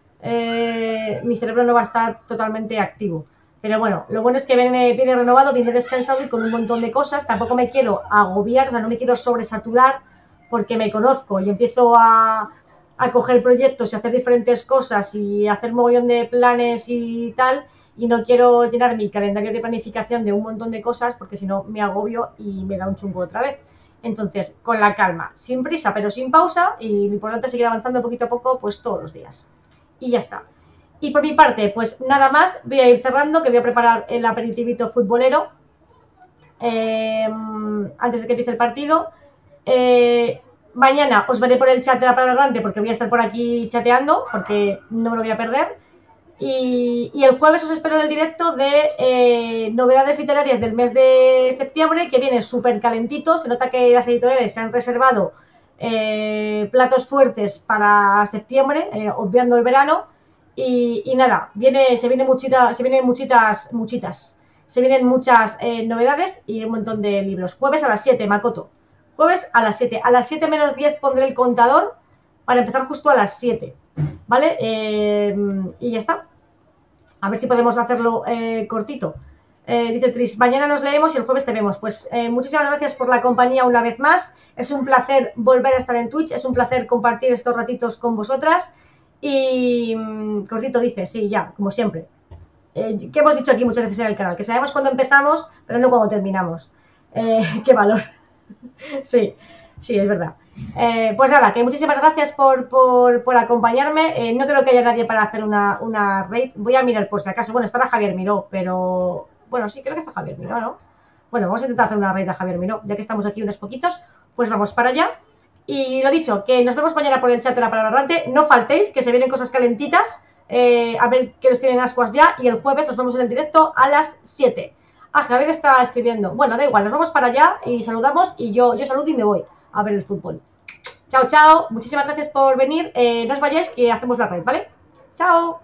eh, mi cerebro no va a estar totalmente activo. Pero bueno, lo bueno es que viene, viene renovado, viene descansado y con un montón de cosas. Tampoco me quiero agobiar, o sea, no me quiero sobresaturar porque me conozco y empiezo a, a coger proyectos y hacer diferentes cosas y hacer mogollón de planes y tal. Y no quiero llenar mi calendario de planificación de un montón de cosas porque si no me agobio y me da un chungo otra vez. Entonces, con la calma, sin prisa pero sin pausa, y lo importante es seguir avanzando poquito a poco, pues todos los días. Y ya está. Y por mi parte, pues nada más, voy a ir cerrando, que voy a preparar el aperitivito futbolero eh, antes de que empiece el partido. Eh, mañana os veré por el chat de la palabra errante porque voy a estar por aquí chateando, porque no me lo voy a perder. Y, y el jueves os espero en el directo de eh, novedades literarias del mes de septiembre, que vienen súper calentitos. Se nota que las editoriales se han reservado eh, platos fuertes para septiembre, eh, obviando el verano. Y, y nada, viene, se, viene muchita, se vienen muchitas, muchitas. Se vienen muchas eh, novedades y un montón de libros. Jueves a las siete, Makoto. Jueves a las siete. A las siete menos diez pondré el contador para empezar justo a las siete. ¿Vale? Eh, y ya está. A ver si podemos hacerlo eh, cortito. Eh, dice Tris, mañana nos leemos y el jueves te vemos. Pues eh, muchísimas gracias por la compañía una vez más. Es un placer volver a estar en Twitch. Es un placer compartir estos ratitos con vosotras. Y mmm, cortito dice, sí, ya, como siempre. Eh, que hemos dicho aquí muchas veces en el canal, que sabemos cuándo empezamos, pero no cuándo terminamos. Eh, qué valor. Sí, sí, es verdad. Eh, pues nada, que muchísimas gracias por, por, por acompañarme. Eh, no creo que haya nadie para hacer una, una raid. Voy a mirar por si acaso. Bueno, estará Javier Miró, pero... Bueno, sí, creo que está Javier Miró, ¿no? Bueno, vamos a intentar hacer una raid a Javier Miró. Ya que estamos aquí unos poquitos, pues vamos para allá. Y lo dicho, que nos vemos mañana por el chat de la palabra errante. No faltéis, que se vienen cosas calentitas. Eh, a ver que los tienen ascuas ya. Y el jueves nos vemos en el directo a las siete. Ah, Javier está escribiendo. Bueno, da igual, nos vamos para allá y saludamos y yo, yo saludo y me voy a ver el fútbol. Chao, chao. Muchísimas gracias por venir. Eh, no os vayáis que hacemos la raid, ¿vale? Chao.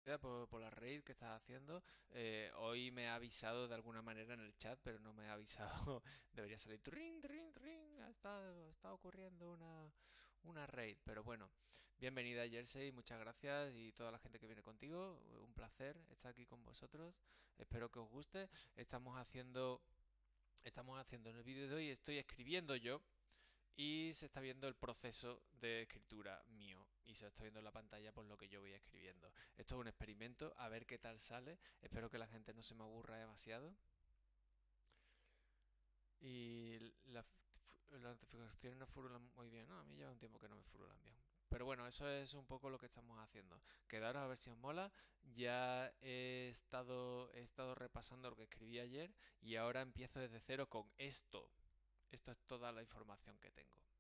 Por, por la raid que estás haciendo. Eh, hoy me ha avisado de alguna manera en el chat, pero no me ha avisado. Debería salir ring, ring, ring. Ha estado, está ocurriendo una, una raid. Pero bueno, bienvenida Jersey, muchas gracias y toda la gente que viene contigo. Un placer estar aquí con vosotros. Espero que os guste. Estamos haciendo, estamos haciendo en el vídeo de hoy, estoy escribiendo yo. Y se está viendo el proceso de escritura mío. Y se está viendo en la pantalla por lo que yo voy escribiendo. Esto es un experimento, a ver qué tal sale. Espero que la gente no se me aburra demasiado. Y la, las notificaciones no furulan muy bien. No, a mí lleva un tiempo que no me furulan bien. Pero bueno, eso es un poco lo que estamos haciendo. Quedaros a ver si os mola. Ya he estado, he estado repasando lo que escribí ayer. Y ahora empiezo desde cero con esto. Esto es toda la información que tengo.